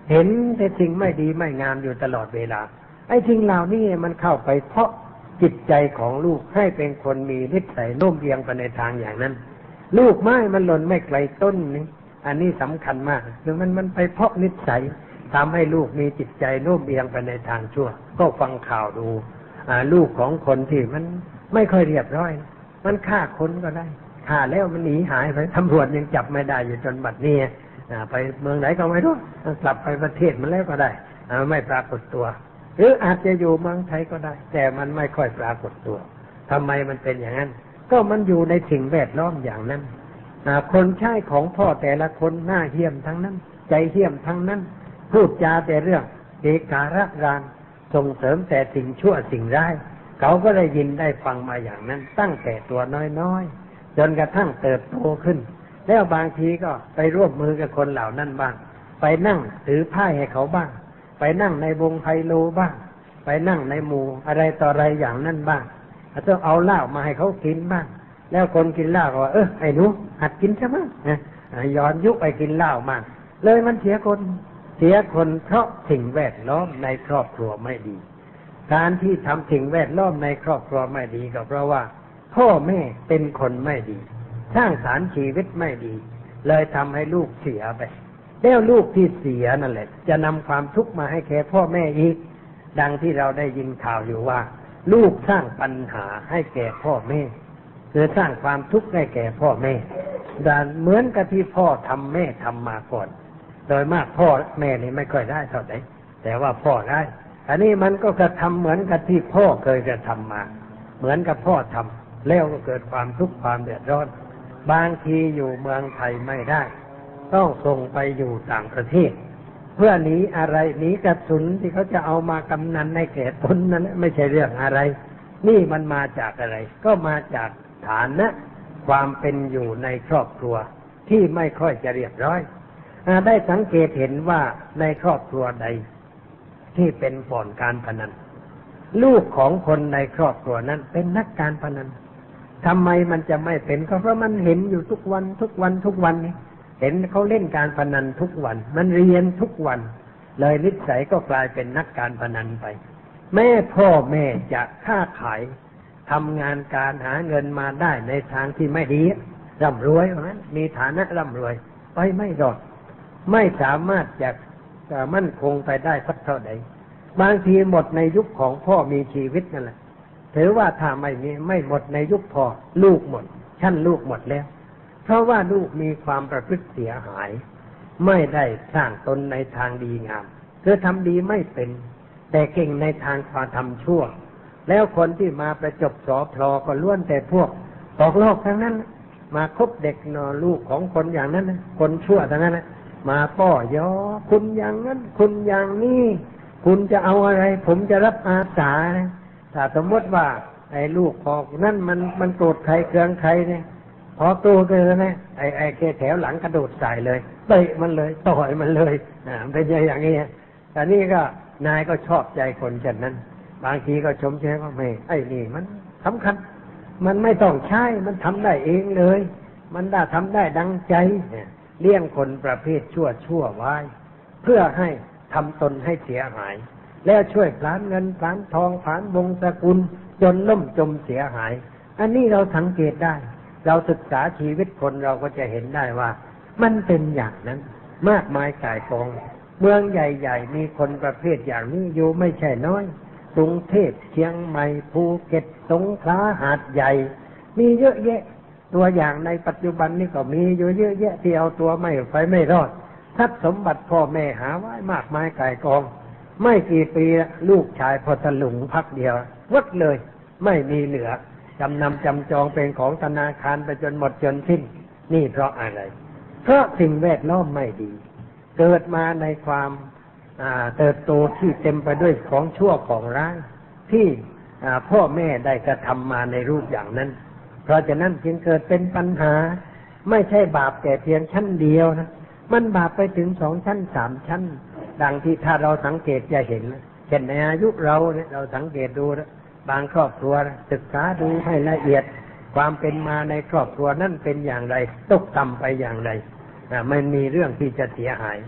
เห็นแต่สิ่งไม่ดีไม่งามอยู่ตลอดเวลาไอ้สิ่งเหล่านี้มันเข้าไปเพาะจิตใจของลูกให้เป็นคนมีนิสัยโน้มเอียงไปในทางอย่างนั้นลูกไม้มันหล่นไม่ไกลต้นนี่อันนี้สำคัญมากคือมันไปเพาะนิสัยทำให้ลูกมีจิตใจโน้มเอียงไปในทางชั่วก็ฟังข่าวดูลูกของคนที่มันไม่ค่อยเรียบร้อยมันฆ่าคนก็ได้ฆ่าแล้วมันหนีหายไปตำรวจยังจับไม่ได้อยู่จนบัดนี้ไปเมืองไหนก็ไม่รู้กลับไปประเทศมันแล้วก็ได้ไม่ปรากฏตัวหรืออาจจะอยู่เมืองไทยก็ได้แต่มันไม่ค่อยปรากฏตัวทำไมมันเป็นอย่างนั้นก็มันอยู่ในสิ่งแวดล้อมอย่างนั้นคนใช้ของพ่อแต่ละคนหน้าเหี้ยมทั้งนั้นใจเหี้ยมทั้งนั้นพูดจาแต่เรื่องเกการะรานส่งเสริมแต่สิ่งชั่วสิ่งร้ายเขาก็ได้ยินได้ฟังมาอย่างนั้นตั้งแต่ตัวน้อยๆจนกระทั่งเติบโตขึ้นแล้วบางทีก็ไปร่วมมือกับคนเหล่านั้นบ้างไปนั่งถือไพ่ให้เขาบ้างไปนั่งในวงไฮโลบ้างไปนั่งในหมู่อะไรต่ออะไรอย่างนั้นบ้างต้องเอาเหล้ามาให้เขากินบ้างแล้วคนกินเหล้าก็ว่าไอ้หนูหัดกินใช่ไหมย้อนยุคไปกินเหล้ามาเลยมันเสียคนเพราะสิ่งแวดล้อมในครอบครัวไม่ดีการที่ทำสิ่งแวดล้อมในครอบครัวไม่ดีก็เพราะว่าพ่อแม่เป็นคนไม่ดีสร้างสรรค์ชีวิตไม่ดีเลยทำให้ลูกเสียไปแล้วลูกที่เสียนั่นแหละจะนำความทุกข์มาให้แก่พ่อแม่อีกดังที่เราได้ยินข่าวอยู่ว่าลูกสร้างปัญหาให้แก่พ่อแม่คือสร้างความทุกข์ให้แก่พ่อแม่เหมือนกับที่พ่อทำแม่ทำมาก่อนโดยมากพ่อแม่นี่ไม่ค่อยได้เท่าไหร่แต่ว่าพ่อได้อันนี้มันก็กระทำเหมือนกับที่พ่อเคยกระทำมาเหมือนกับพ่อทำแล้วก็เกิดความทุกข์ความเดือดร้อนบางทีอยู่เมืองไทยไม่ได้ต้องส่งไปอยู่ต่างประเทศเพื่อหนีอะไรหนีกระสุนที่เขาจะเอามากำนันในแก่ตนนั้นไม่ใช่เรื่องอะไรนี่มันมาจากอะไรก็มาจากฐานะความเป็นอยู่ในครอบครัวที่ไม่ค่อยจะเรียบร้อยได้สังเกตเห็นว่าในครอบครัวใดที่เป็นบ่อนการพนันลูกของคนในครอบครัวนั้นเป็นนักการพนันทำไมมันจะไม่เป็นก็เพราะมันเห็นอยู่ทุกวันนี่เห็นเขาเล่นการพนันทุกวันมันเรียนทุกวันเลยนิสัยก็กลายเป็นนักการพนันไปแม่พ่อแม่จะค้าขายทำงานการหาเงินมาได้ในทางที่ไม่ดีร่ำรวยว่างั้นมีฐานะร่ำรวยไปไม่รอดไม่สามารถจะมั่นคงไปได้สักเท่าใดบางทีหมดในยุคของพ่อมีชีวิตนั่นแหละถือว่าถ้าไม่หมดในยุคพ่อลูกหมดชั้นลูกหมดแล้วเพราะว่าลูกมีความประพฤติเสียหายไม่ได้สร้างตนในทางดีงามคือทำดีไม่เป็นแต่เก่งในทางความทำชั่วแล้วคนที่มาประจบสอพลอก็ล้วนแต่พวกตกโลกทั้งนั้นมาคบเด็กนอลูกของคนอย่างนั้นคนชั่วทั้งนั้นมาป้อยอคุณอย่างนั้นคุณอย่างนี้คุณจะเอาอะไรผมจะรับอาสาถ้าสมมติว่าไอ้ลูกพอนั่นมันโกรธใครเคืองใครเนี่ยพอโตเกินนะไอ้แกแถวหลังกระโดดใส่เลยเตะมันเลยต่อยมันเลยเป็นอย่างนี้แต่นี่ก็นายก็ชอบใจคนเช่นนั้นบางทีก็ชมเชยว่าไม่ไอ้นี่มันสำคัญมันไม่ต้องใช้มันทำได้เองเลยมันได้ทำได้ดังใจเลี้ยงคนประเภทชั่วไว้เพื่อให้ทำตนให้เสียหายแล้วช่วยผลาญเงินผลาญทองผลาญวงศ์สกุลจนล่มจมเสียหายอันนี้เราสังเกตได้เราศึกษาชีวิตคนเราก็จะเห็นได้ว่ามันเป็นอย่างนั้นมากมายก่ายกองเมืองใหญ่ๆมีคนประเภทอย่างนี้อยู่ไม่ใช่น้อยกรุงเทพเชียงใหม่ภูเก็ตสงขลาหาดใหญ่มีเยอะแยะตัวอย่างในปัจจุบันนี่ก็มีอยู่เยอะแยะที่เอาตัวไม่รอดทรัพย์สมบัติพ่อแม่หาไว้มากมายก่ายกองไม่กี่ปีลูกชายพอถลุงพักเดียววัดเลยไม่มีเหลือจำนำจำจองเป็นของธนาคารไปจนหมดจนสิ้นนี่เพราะอะไรเพราะสิ่งแวดล้อมไม่ดีเกิดมาในความเติบโตที่เต็มไปด้วยของชั่วของร้ายที่พ่อแม่ได้กระทำมาในรูปอย่างนั้นเพราะฉะนั้นจึงเกิดเป็นปัญหาไม่ใช่บาปแต่เพียงชั้นเดียวนะมันบาปไปถึง2 ชั้น 3 ชั้นดังที่ถ้าเราสังเกตจะเห็นเช่นในอายุเราเนี่ยเราสังเกตดูบางครอบครัวศึกษาดูให้ละเอียดความเป็นมาในครอบครัวนั่นเป็นอย่างไรตกต่ำไปอย่างไรมันมีเรื่องที่จะเสียหาย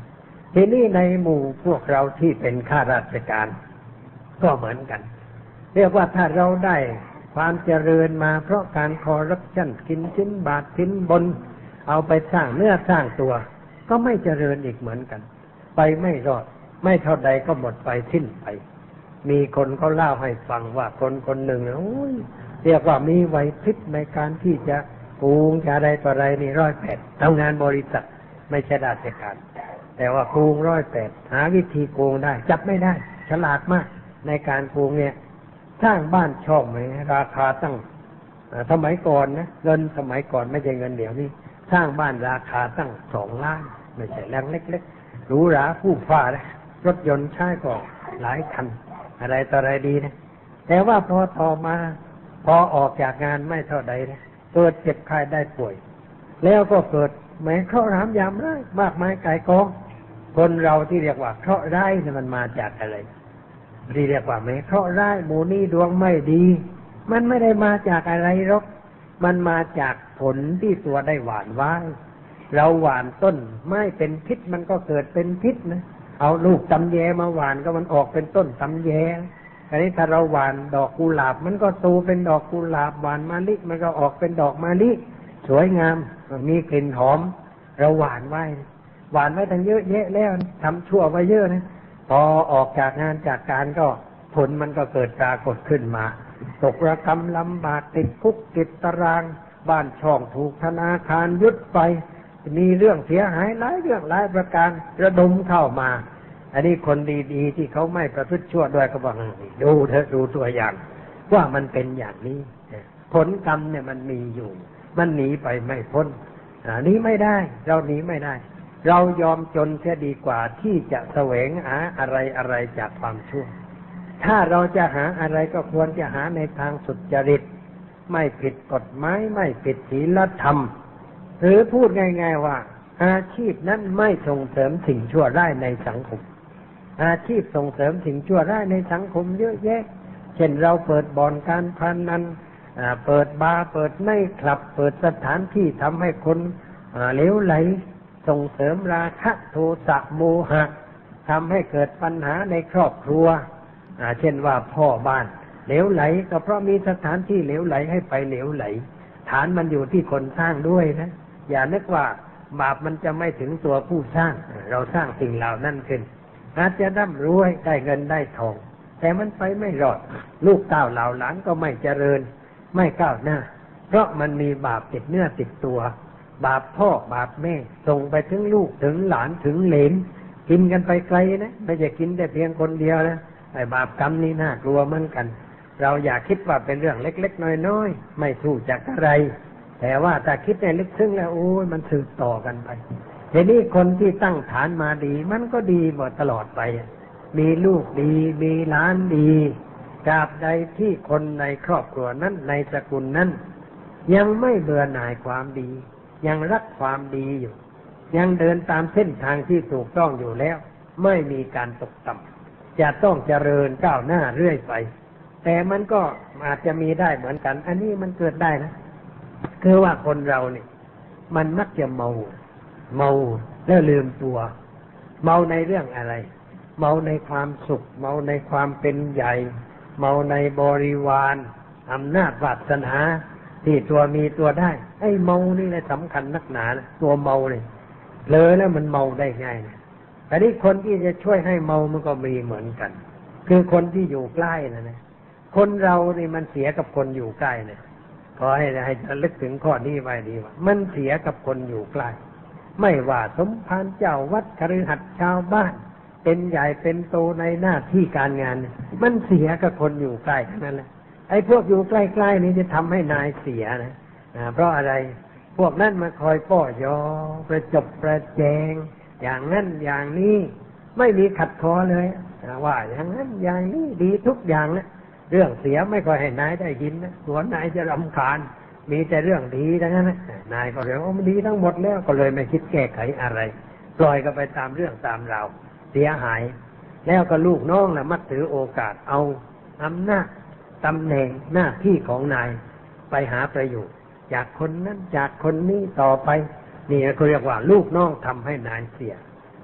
ทีนี้ในหมู่พวกเราที่เป็นข้าราชการก็เหมือนกันเรียกว่าถ้าเราได้ความเจริญมาเพราะการคอร์รัปชันกินสินบาทสินบนเอาไปสร้างเนื้อสร้างตัวก็ไม่เจริญอีกเหมือนกันไปไม่รอดไม่เท่าใดก็หมดไปสิ้นไปมีคนเขาเล่าให้ฟังว่าคนคนหนึ่งเรียกว่ามีไหวพริบในการที่จะโกงจะอะไรต่ออะไรนี่108ทำงานบริษัทไม่ใช่ราชการแต่ว่าโกง108หาวิธีโกงได้จับไม่ได้ฉลาดมากในการโกงเนี่ยสร้างบ้านช่องไหมราคาตั้งสมัยก่อนนะเงินสมัยก่อนไม่ใช่เงินเดี๋ยวนี้สร้างบ้านราคาตั้ง2 ล้านไม่ใช่แรงเล็กๆหรูหราผู้ฟ้านะรถยนต์ใช้ก็หลายคันอะไรต่ออะไรดีนะแต่ว่าพอต่อมาพอออกจากงานไม่เท่าใดนะเกิดเจ็บไข้ได้ป่วยแล้วก็เกิดแม้เคราะห์ร้ายยามร้ายมากมายก่ายกองคนเราที่เรียกว่าเคราะห์ร้ายเนี่ยมันมาจากอะไรที่เรียกว่าแม้เคราะห์ร้ายหมู่นี้ดวงไม่ดีมันไม่ได้มาจากอะไรหรอกมันมาจากผลที่ตัวได้หว่านไว้เราหว่านต้นไม้เป็นพิษมันก็เกิดเป็นพิษนะเอาลูกตำแยมาหว่านก็มันออกเป็นต้นตำแยอันนี้ถ้าเราหว่านดอกกุหลาบมันก็โตเป็นดอกกุหลาบหว่านมะลิมันก็ออกเป็นดอกมะลิสวยงามมีกลิ่นหอมเราหว่านไว้ตั้งเยอะแยะแล้วทำชั่วไว้เยอะนะพอออกจากงานจากการก็ผลมันก็เกิดปรากฏขึ้นมาตกระกำลำบากติดคุกติดตารางบ้านช่องถูกธนาคารยึดไปมีเรื่องเสียหายหลายเรื่องหลายประการระดมเข้ามาอันนี้คนดีๆที่เขาไม่ประพฤติชั่วด้วยก็บอกดูเถอะดูตัวอย่างว่ามันเป็นอย่างนี้ผลกรรมเนี่ยมันมีอยู่มันหนีไปไม่พ้นหนีไม่ได้เราหนีไม่ได้เรายอมจนเสียดีกว่าที่จะแสวงหาอะไรจากความชั่วถ้าเราจะหาอะไรก็ควรจะหาในทางสุจริตไม่ผิดกฎหมายไม่ผิดศีลธรรมหรือพูดง่ายๆว่าอาชีพนั้นไม่ส่งเสริมสิ่งชั่วร้ายในสังคมอาชีพส่งเสริมสิ่งชั่วร้ายในสังคมเยอะแยะเช่นเราเปิดบ่อนการพนันเปิดบาร์เปิดไนท์คลับเปิดสถานที่ทำให้คนเหลวไหลส่งเสริมราคะโทสะโมหะทำให้เกิดปัญหาในครอบครัวเช่นว่าพ่อบ้านเหลวไหลก็เพราะมีสถานที่เหลวไหลให้ไปเหลวไหลฐานมันอยู่ที่คนสร้างด้วยนะอย่านึกว่าบาปมันจะไม่ถึงตัวผู้สร้างเราสร้างสิ่งเหล่านั้นขึ้นอาจจะร่ำรวยได้เงินได้ทองแต่มันไปไม่รอดลูกเต้าเหล่าหลานก็ไม่เจริญไม่ก้าวหน้าเพราะมันมีบาปติดเนื้อติดตัวบาปพ่อบาปแม่ส่งไปถึงลูกถึงหลานถึงเหลนกินกันไปไกลนะไม่ใช่กินแต่เพียงคนเดียวนะไอ้บาปกรรมนี่น่ากลัวเหมือนกันเราอย่าคิดว่าเป็นเรื่องเล็กๆน้อยๆไม่สู้จากอะไรแต่ว่าถ้าคิดในลึกซึ้งแล้วโอ้ยมันสืบต่อกันไปทีนี้คนที่ตั้งฐานมาดีมันก็ดีหมดตลอดไปมีลูกดีมีหลานดีตราบใดที่คนในครอบครัวนั้นในตระกูลนั้นยังไม่เบื่อหน่ายความดียังรักความดีอยู่ยังเดินตามเส้นทางที่ถูกต้องอยู่แล้วไม่มีการตกต่ำจะต้องเจริญก้าวหน้าเรื่อยไปแต่มันก็อาจจะมีได้เหมือนกันอันนี้มันเกิดได้นะคือว่าคนเราเนี่ยมันมักจะเมาแล้วลืมตัวเมาในเรื่องอะไรเมาในความสุขเมาในความเป็นใหญ่เมาในบริวารอำนาจวาสนาที่ตัวมีตัวได้ไอ้เมานี่แหละสำคัญนักหนานะตัวเมาเนี่ยเลยแล้วมันเมาได้ง่ายนะแต่นี่คนที่จะช่วยให้เมามันก็มีเหมือนกันคือคนที่อยู่ใกล้นะคนเรานี่มันเสียกับคนอยู่ใกล้นะขอให้ระลึกถึงข้อนี้ไว้ดีว่ามันเสียกับคนอยู่ใกล้ไม่ว่าสมภารเจ้าวัดคฤหัสถ์ชาวบ้านเป็นใหญ่เป็นโตในหน้าที่การงานมันเสียกับคนอยู่ใกล้ทั้งนั้นแหละไอ้พวกอยู่ใกล้ๆนี่จะทำให้นายเสียนะเพราะอะไรพวกนั้นมาคอยป้อยอประจบประแจงอย่างนั้นอย่างนี้ไม่มีขัดคอเลยว่าอย่างนั้นอย่างนี้ดีทุกอย่างนะเรื่องเสียไม่ค่อยให้นายได้ยินนะส่วนนายจะรำคาญมีแต่เรื่องดีทั้งนั้นนะนายก็เลยว่ามันดีทั้งหมดแล้วก็เลยไม่คิดแก้ไขอะไรปล่อยกันไปตามเรื่องตามราวเสียหายแล้วก็ลูกน้องน่ะมักถือโอกาสเอาอำนาจตำแหน่งหน้าที่ของนายไปหาประโยชน์จากคนนั้นจากคนนี้ต่อไปนี่เขาเรียกว่าลูกน้องทำให้นายเสีย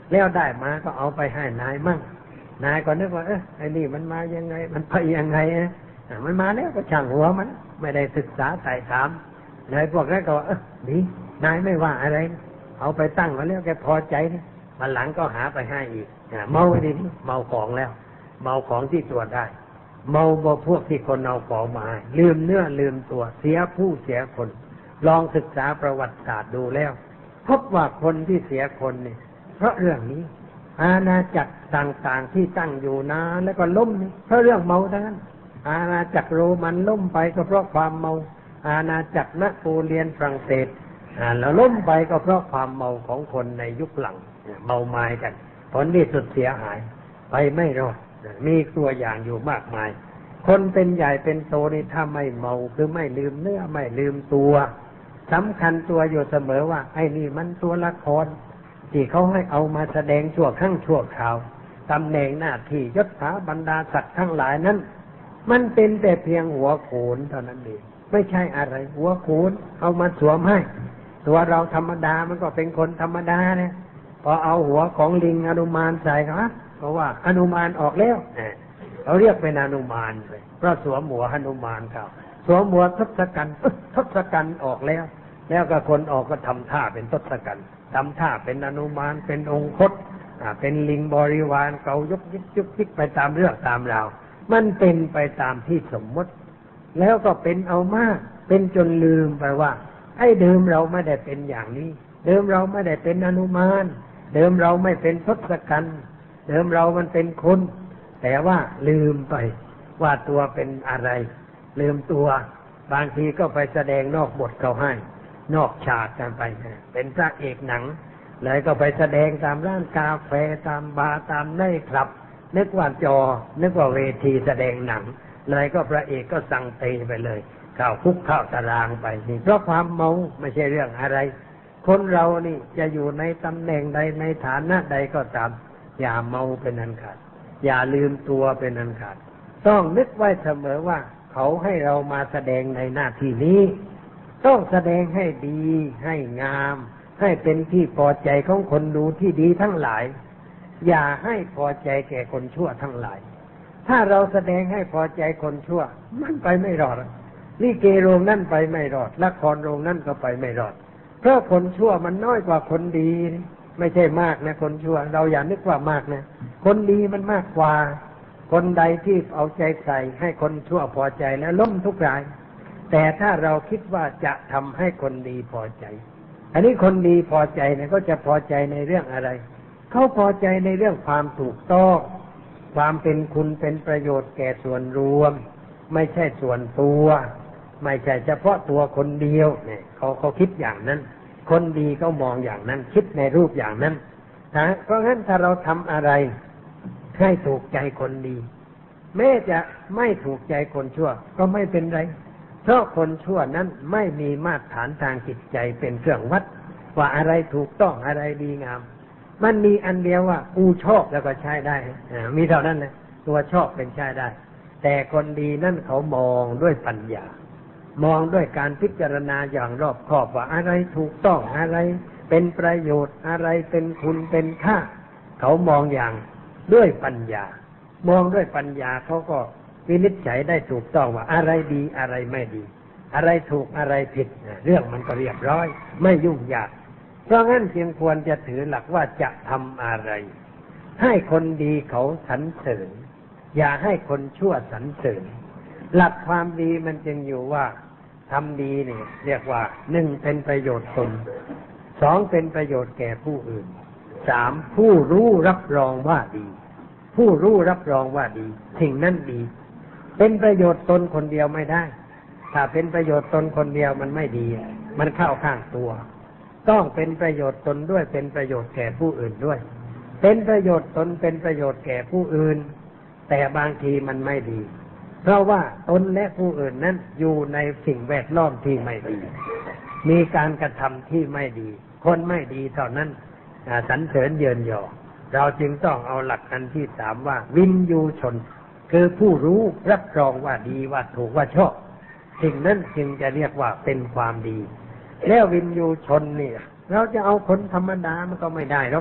แล้วได้มาก็เอาไปให้นายมั่งนายก็นึกว่าไอ้นี่มันมายังไงมันไปยังไงมันมาแล้วก็ช่างหัวมันไม่ได้ศึกษาไต่ถามเลยพวกนั้นก็ดีนายไม่ว่าอะไรเอาไปตั้งมาแล้วแกพอใจนี่วันหลังก็หาไปให้อีกเมาดีนี่เมาของแล้วเมาของที่ตรวจได้เมาบ่พวกที่คนเอาของมาลืมเนื้อลืมตัวเสียผู้เสียคนลองศึกษาประวัติศาสตร์ดูแล้วพบว่าคนที่เสียคนนี่เพราะเรื่องนี้อาณาจักรต่างๆที่ตั้งอยู่นานแล้วก็ล้มนี่เพราะเรื่องเมาทั้งนั้นอาณาจักรโรมันล้มไปก็เพราะความเมาอาณาจักรนโปเลียนฝรั่งเศสแล้วล้มไปก็เพราะความเมาของคนในยุคหลังเมาไม้กันผลที่สุดเสียหายไปไม่รอดมีตัวอย่างอยู่มากมายคนเป็นใหญ่เป็นโตนี่ถ้าไม่เมาคือไม่ลืมเนื้อไม่ลืมตัวสำคัญตัวอยู่เสมอว่าไอ้นี่มันตัวละครที่เขาให้เอามาแสดงชั่วครั้งชั่วคราวตำแหน่งหน้าที่ยศถาบรรดาศักดิ์ทั้งหลายนั้นมันเป็นแต่เพียงหัวโขนเท่านั้นเองไม่ใช่อะไรหัวโขนเอามาสวมให้ตัวเราธรรมดามันก็เป็นคนธรรมดาเนี่ยพอเอาหัวของลิงอนุมานใส่ครับเพราะว่าอนุมานออกแล้วเขาเรียกเป็นอนุมานเลยเพราะสวมหัวอนุมานเขาสวมหัวทศกัณฐ์ทศกัณฐ์ออกแล้วก็คนออกก็ทำท่าเป็นทศกัณฐ์ทำท่าเป็นอนุมานเป็นองคตเป็นลิงบริวารเขายกยิกไปตามเรื่องตามราวมันเป็นไปตามที่สมมติแล้วก็เป็นเอามากเป็นจนลืมไปว่าไอ้เดิมเราไม่ได้เป็นอย่างนี้เดิมเราไม่ได้เป็นอนุมานเดิมเราไม่เป็นทศกัณฐ์เดิมเรามันเป็นคนแต่ว่าลืมไปว่าตัวเป็นอะไรลืมตัวบางทีก็ไปแสดงนอกบทเขาให้นอกฉากกันไปเป็นพระเอกหนังเลยก็ไปแสดงตามร้านกาแฟตามบาร์ตามไนท์คลับนึกว่าจอนึกว่าเวทีแสดงหนังเลยก็พระเอกก็สั่งเตไปเลยเข้าคุกเข้าตารางไปนี่เพราะความเมาไม่ใช่เรื่องอะไรคนเรานี่จะอยู่ในตำแหน่งใดในฐานะใดก็ตามอย่าเมาเป็นอันขาดอย่าลืมตัวเป็นอันขาดต้องนึกไว้เสมอว่าเขาให้เรามาแสดงในหน้าที่นี้ต้องแสดงให้ดีให้งามให้เป็นที่พอใจของคนดูที่ดีทั้งหลายอย่าให้พอใจแก่คนชั่วทั้งหลายถ้าเราแสดงให้พอใจคนชั่วมันไปไม่รอดลิเกโรงนั่นไปไม่รอดละครโรงนั่นก็ไปไม่รอดเพราะคนชั่วมันน้อยกว่าคนดีไม่ใช่มากนะคนชั่วเราอย่านึกว่ามากนะคนดีมันมากกว่าคนใดที่เอาใจใส่ให้คนชั่วพอใจแล้วล้มทุกรายแต่ถ้าเราคิดว่าจะทำให้คนดีพอใจอันนี้คนดีพอใจเนี่ยก็จะพอใจในเรื่องอะไรเขาพอใจในเรื่องความถูกต้องความเป็นคุณเป็นประโยชน์แก่ส่วนรวมไม่ใช่ส่วนตัวไม่ใช่เฉพาะตัวคนเดียวเนี่ยเขาคิดอย่างนั้นคนดีเขามองอย่างนั้นคิดในรูปอย่างนั้นเพราะงั้นถ้าเราทำอะไรให้ถูกใจคนดีแม้จะไม่ถูกใจคนชั่วก็ไม่เป็นไรเพราะคนชั่วนั้นไม่มีมาตรฐานทางจิตใจเป็นเครื่องวัดว่าอะไรถูกต้องอะไรดีงามมันมีอันเดียวว่ากูชอบแล้วก็ใช้ได้มีเท่านั้นเลยตัวชอบเป็นใช้ได้แต่คนดีนั่นเขามองด้วยปัญญามองด้วยการพิจารณาอย่างรอบคอบว่าอะไรถูกต้องอะไรเป็นประโยชน์อะไรเป็นคุณเป็นค่าเขามองอย่างด้วยปัญญามองด้วยปัญญาเขาก็วินิจฉัยได้ถูกต้องว่าอะไรดีอะไรไม่ดีอะไรถูกอะไรผิดเรื่องมันก็เรียบร้อยไม่ยุ่งยากเพราะงั้นจึงควรจะถือหลักว่าจะทำอะไรให้คนดีเขาสรรเสริญอย่าให้คนชั่วสรรเสริญหลักความดีมันจึงอยู่ว่าทำดีเนี่ยเรียกว่าหนึ่งเป็นประโยชน์ตนสองเป็นประโยชน์แก่ผู้อื่นสามผู้รู้รับรองว่าดีผู้รู้รับรองว่าดีสิ่งนั้นดีเป็นประโยชน์ตนคนเดียวไม่ได้ถ้าเป็นประโยชน์ตนคนเดียวมันไม่ดีมันเข้าข้างตัวต้องเป็นประโยชน์ตนด้วยเป็นประโยชน์แก่ผู้อื่นด้วยเป็นประโยชน์ตนเป็นประโยชน์แก่ผู้อื่นแต่บางทีมันไม่ดีเพราะว่าตนและผู้อื่นนั้นอยู่ในสิ่งแวดล้อมที่ไม่ดีมีการกระทำที่ไม่ดีคนไม่ดีเท่านั้นสรรเสริญเยินยอเราจึงต้องเอาหลักอันที่สามว่าวินยูชนคือผู้รู้รับรองว่าดีว่าถูกว่าชอบสิ่งนั้นจึงจะเรียกว่าเป็นความดีแล้ววินยูชนนี่เราจะเอาคนธรรมดามันก็ไม่ได้หรอก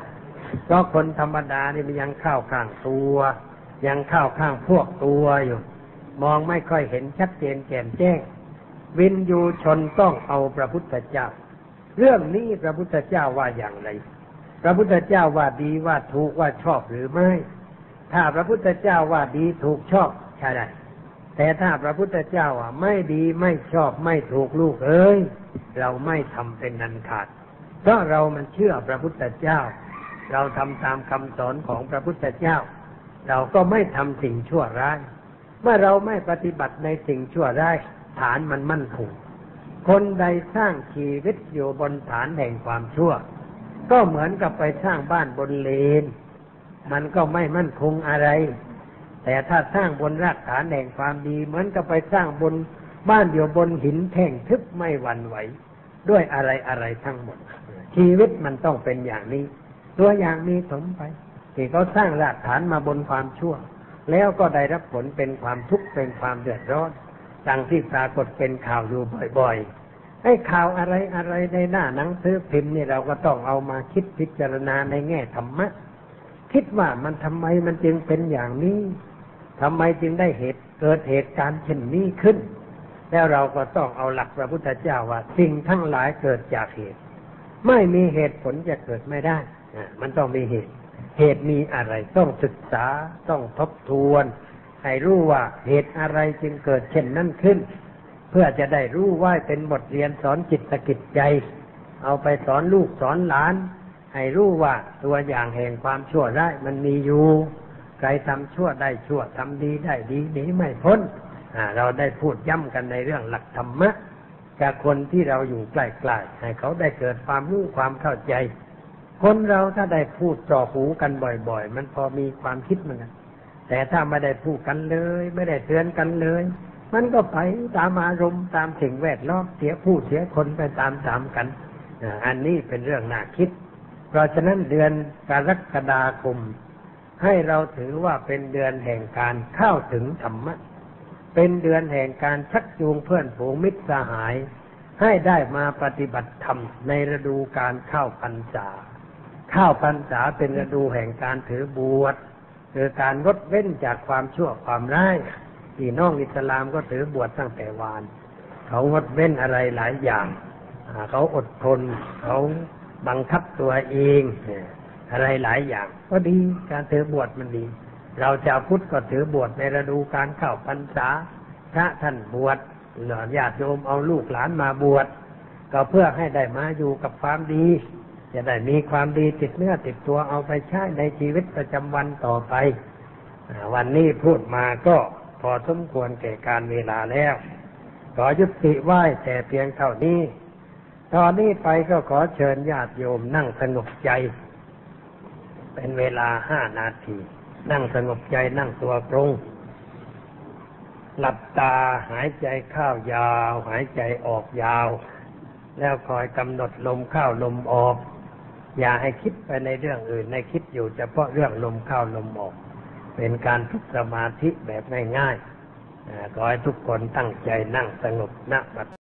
เพราะคนธรรมดานี่มันยังเข้าข้างตัวยังเข้าข้างพวกตัวอยู่มองไม่ค่อยเห็นชัดเจนแจ่มแจ้งวินยูชนต้องเอาพระพุทธเจ้าเรื่องนี้พระพุทธเจ้าว่าอย่างไรพระพุทธเจ้าว่าดีว่าถูกว่าชอบหรือไม่ถ้าพระพุทธเจ้าว่าดีถูกชอบใช่ได้แต่ถ้าพระพุทธเจ้าว่าไม่ดีไม่ชอบไม่ถูกลูกเอ้ยเราไม่ทำเป็นอันขาดเพราะเรามันเชื่อพระพุทธเจ้าเราทำตามคำสอนของพระพุทธเจ้าเราก็ไม่ทำสิ่งชั่วร้ายเมื่อเราไม่ปฏิบัติในสิ่งชั่วร้ายฐานมันมั่นคงคนใดสร้างชีวิตอยู่บนฐานแห่งความชั่วก็เหมือนกับไปสร้างบ้านบนเลนมันก็ไม่มั่นคงอะไรแต่ถ้าสร้างบนรากฐานแห่งความดีเหมือนกับไปสร้างบนบ้านอยู่บนหินแท่งทึบไม่หวั่นไหวด้วยอะไรทั้งหมดชีวิตมันต้องเป็นอย่างนี้ตัวอย่างมีสมไปที่เขาสร้างรากฐานมาบนความชั่วแล้วก็ได้รับผลเป็นความทุกข์เป็นความเดือดร้อนดังที่ปรากฏเป็นข่าวอยู่บ่อยๆไอ้ข่าวอะไรในหน้าหนังสือพิมพ์นี่เราก็ต้องเอามาคิดพิจารณาในแง่ธรรมะคิดว่ามันทำไมมันจึงเป็นอย่างนี้ทำไมจึงได้เกิดเหตุการณ์เช่นนี้ขึ้นแล้วเราก็ต้องเอาหลักพระพุทธเจ้าว่าสิ่งทั้งหลายเกิดจากเหตุไม่มีเหตุผลจะเกิดไม่ได้มันต้องมีเหตุมีอะไรต้องศึกษาต้องทบทวนให้รู้ว่าเหตุอะไรจึงเกิดเช่นนั้นขึ้นเพื่อจะได้รู้ว่าเป็นบทเรียนสอนจิตสกิจใจเอาไปสอนลูกสอนหลานให้รู้ว่าตัวอย่างแห่งความชั่วร้ายมันมีอยู่ใครทำชั่วได้ชั่วทำดีได้ดีหนีไม่พ้นเราได้พูดย้ำกันในเรื่องหลักธรรมะกับคนที่เราอยู่ใกล้ๆให้เขาได้เกิดความรู้ความเข้าใจคนเราถ้าได้พูดจ่อหูกันบ่อยๆมันพอมีความคิดเหมือนกันแต่ถ้าไม่ได้พูดกันเลยไม่ได้เตือนกันเลยมันก็ไปตามอารมณ์ตามสิ่งแวดล้อมเสียผู้เสียคนไปตามกันอันนี้เป็นเรื่องน่าคิดเพราะฉะนั้นเดือนกรกฎาคมให้เราถือว่าเป็นเดือนแห่งการเข้าถึงธรรมะเป็นเดือนแห่งการชักจูงเพื่อนฝูงมิตรสหายให้ได้มาปฏิบัติธรรมในฤดูการเข้าพรรษาเข้าพรรษาเป็นฤดูแห่งการถือบวชคือการงดเว้นจากความชั่วความร้ายพี่น้องอิสลามก็ถือบวชตั้งแต่วานเขางดเว้นอะไรหลายอย่างเขาอดทนเขาบังคับตัวเองอะไรหลายอย่างก็ดีการถือบวชมันดีเราชาวพุทธก็ถือบวชในฤดูการเข้าพรรษาพระท่านบวชญาติโยมเอาลูกหลานมาบวชก็เพื่อให้ได้มาอยู่กับความดีจะได้มีความดีติดเนื้อติดตัวเอาไปใช้ในชีวิตประจำวันต่อไปวันนี้พูดมาก็พอสมควรแก่การเวลาแล้วขอยุติไว้แต่เพียงเท่านี้ตอนนี้ไปก็ขอเชิญญาติโยมนั่งสงบใจเป็นเวลา5 นาทีนั่งสงบใจนั่งตัวตรงหลับตาหายใจเข้ายาวหายใจออกยาวแล้วคอยกำหนดลมเข้าลมออกอย่าให้คิดไปในเรื่องอื่นในคิดอยู่เฉพาะเรื่องลมเข้าลมออกเป็นการฝึกสมาธิแบบง่ายๆขอให้ทุกคนตั้งใจนั่งสงบณ บัด